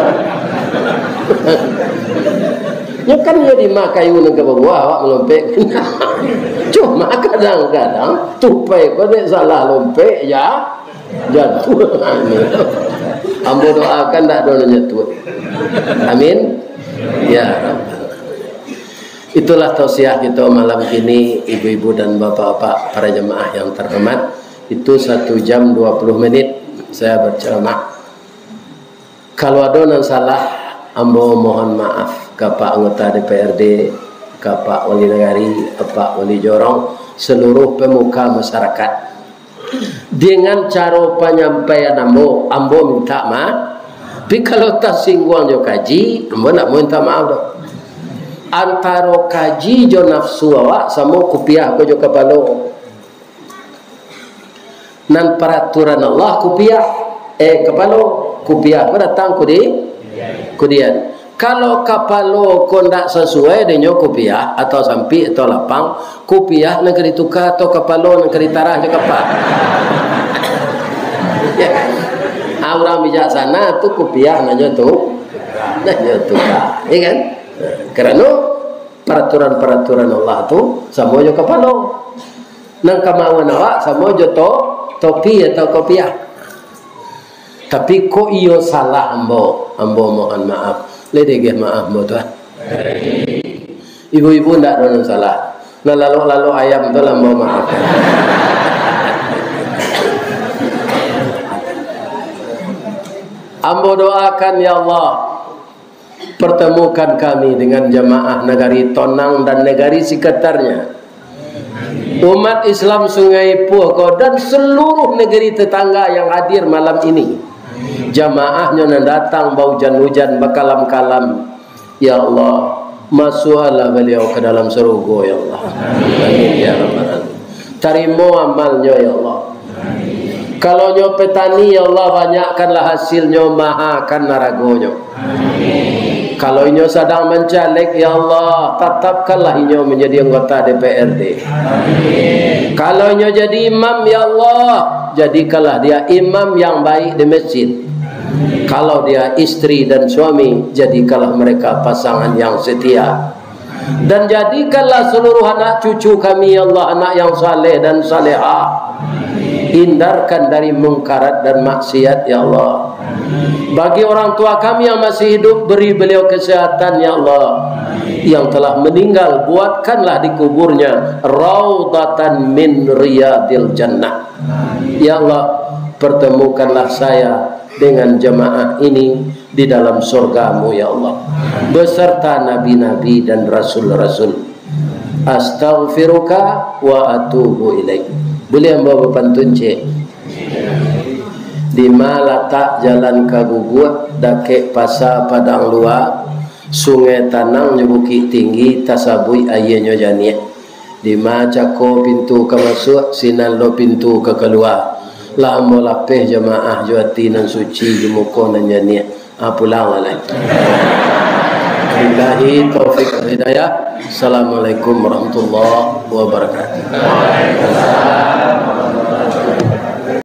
Ya kan dia di ma kayu nang buah awak melempek. Cuma kadang-kadang tupai kau tak salah lempek ya jatuh. Ambo doakan tak ada jatuh. Amin. Ya, itulah tausiah kita malam ini, ibu-ibu dan bapak-bapak para jemaah yang terhormat. Itu 1 jam 20 menit saya berceramah. Kalau ada yang salah, ambo mohon maaf ke Pak anggota DPRD, ke Pak Wali Negari, ke Pak Wali Jorong, seluruh pemuka masyarakat. Dengan cara penyampaian ambo minta maaf. Tapi kalau tak singgung jo kaji, ambo nak minta maaf dah. Antara kaji jo nafsu awak sama kupiah ko jo kepala. Nan peraturan Allah kupiah kepala kupiah ko datang kudian. Kalau kepala ko ndak sesuai dengan kupiah atau sampi atau lapang, kupiah nak ditukar atau kepala nak ditarah jo kapal. Ya. Orang bijaksana tu kupiah nanya tu, ya kan? Kerana peraturan Allah tu sama jo kepala. Nang kemauan awak sama jo topi atau kopiah. Tapi ko iyo salah ambo mohon maaf. Ledege maaf mo tuan. Ibu-ibu ndak ada salah. Nah lalu ayam tu ambo maaf. Ambo doakan ya Allah, pertemukan kami dengan jamaah negari Tonang dan negari sekitarnya, umat Islam Sungai Puako dan seluruh negeri tetangga yang hadir malam ini. Jamaahnya yang datang bau hujan-hujan bakalam-kalam, ya Allah, masuklah beliau ke dalam surga ya Allah. Amin ya rabbal alamin. Terima amalnya ya Allah. Kalau nyo petani ya Allah banyakkanlah hasilnya, mahakan naragonyo. Kalau nyo sedang mencalek ya Allah tetapkanlah nyo menjadi anggota DPRD. Kalau nyo jadi imam ya Allah jadikanlah dia imam yang baik di masjid. Kalau dia istri dan suami jadikanlah mereka pasangan yang setia. Dan jadikanlah seluruh anak cucu kami ya Allah anak yang saleh dan salehah. Hindarkan dari mungkarat dan maksiat ya Allah. Bagi orang tua kami yang masih hidup, beri beliau kesehatan ya Allah. Yang telah meninggal, buatkanlah di kuburnya raudatan min riyadil jannah. Ya Allah, pertemukanlah saya dengan jemaah ini di dalam surgamu ya Allah, beserta nabi-nabi dan rasul-rasul. Astaghfiruka wa atubu ilaik. Boleh bawa pantun cik? Di malata jalan kagugut, dake pasar padang luar, sungai tanang nyebuki tinggi, tasabui ayahnya janiak. Di macako pintu ke masuk, sinan lo pintu ke keluar. Lah molapeh jemaah juati nan suci jemuko nan janiak. Pulang lah. Billahi taufiq hidayah. Assalamualaikum warahmatullahi wabarakatuh.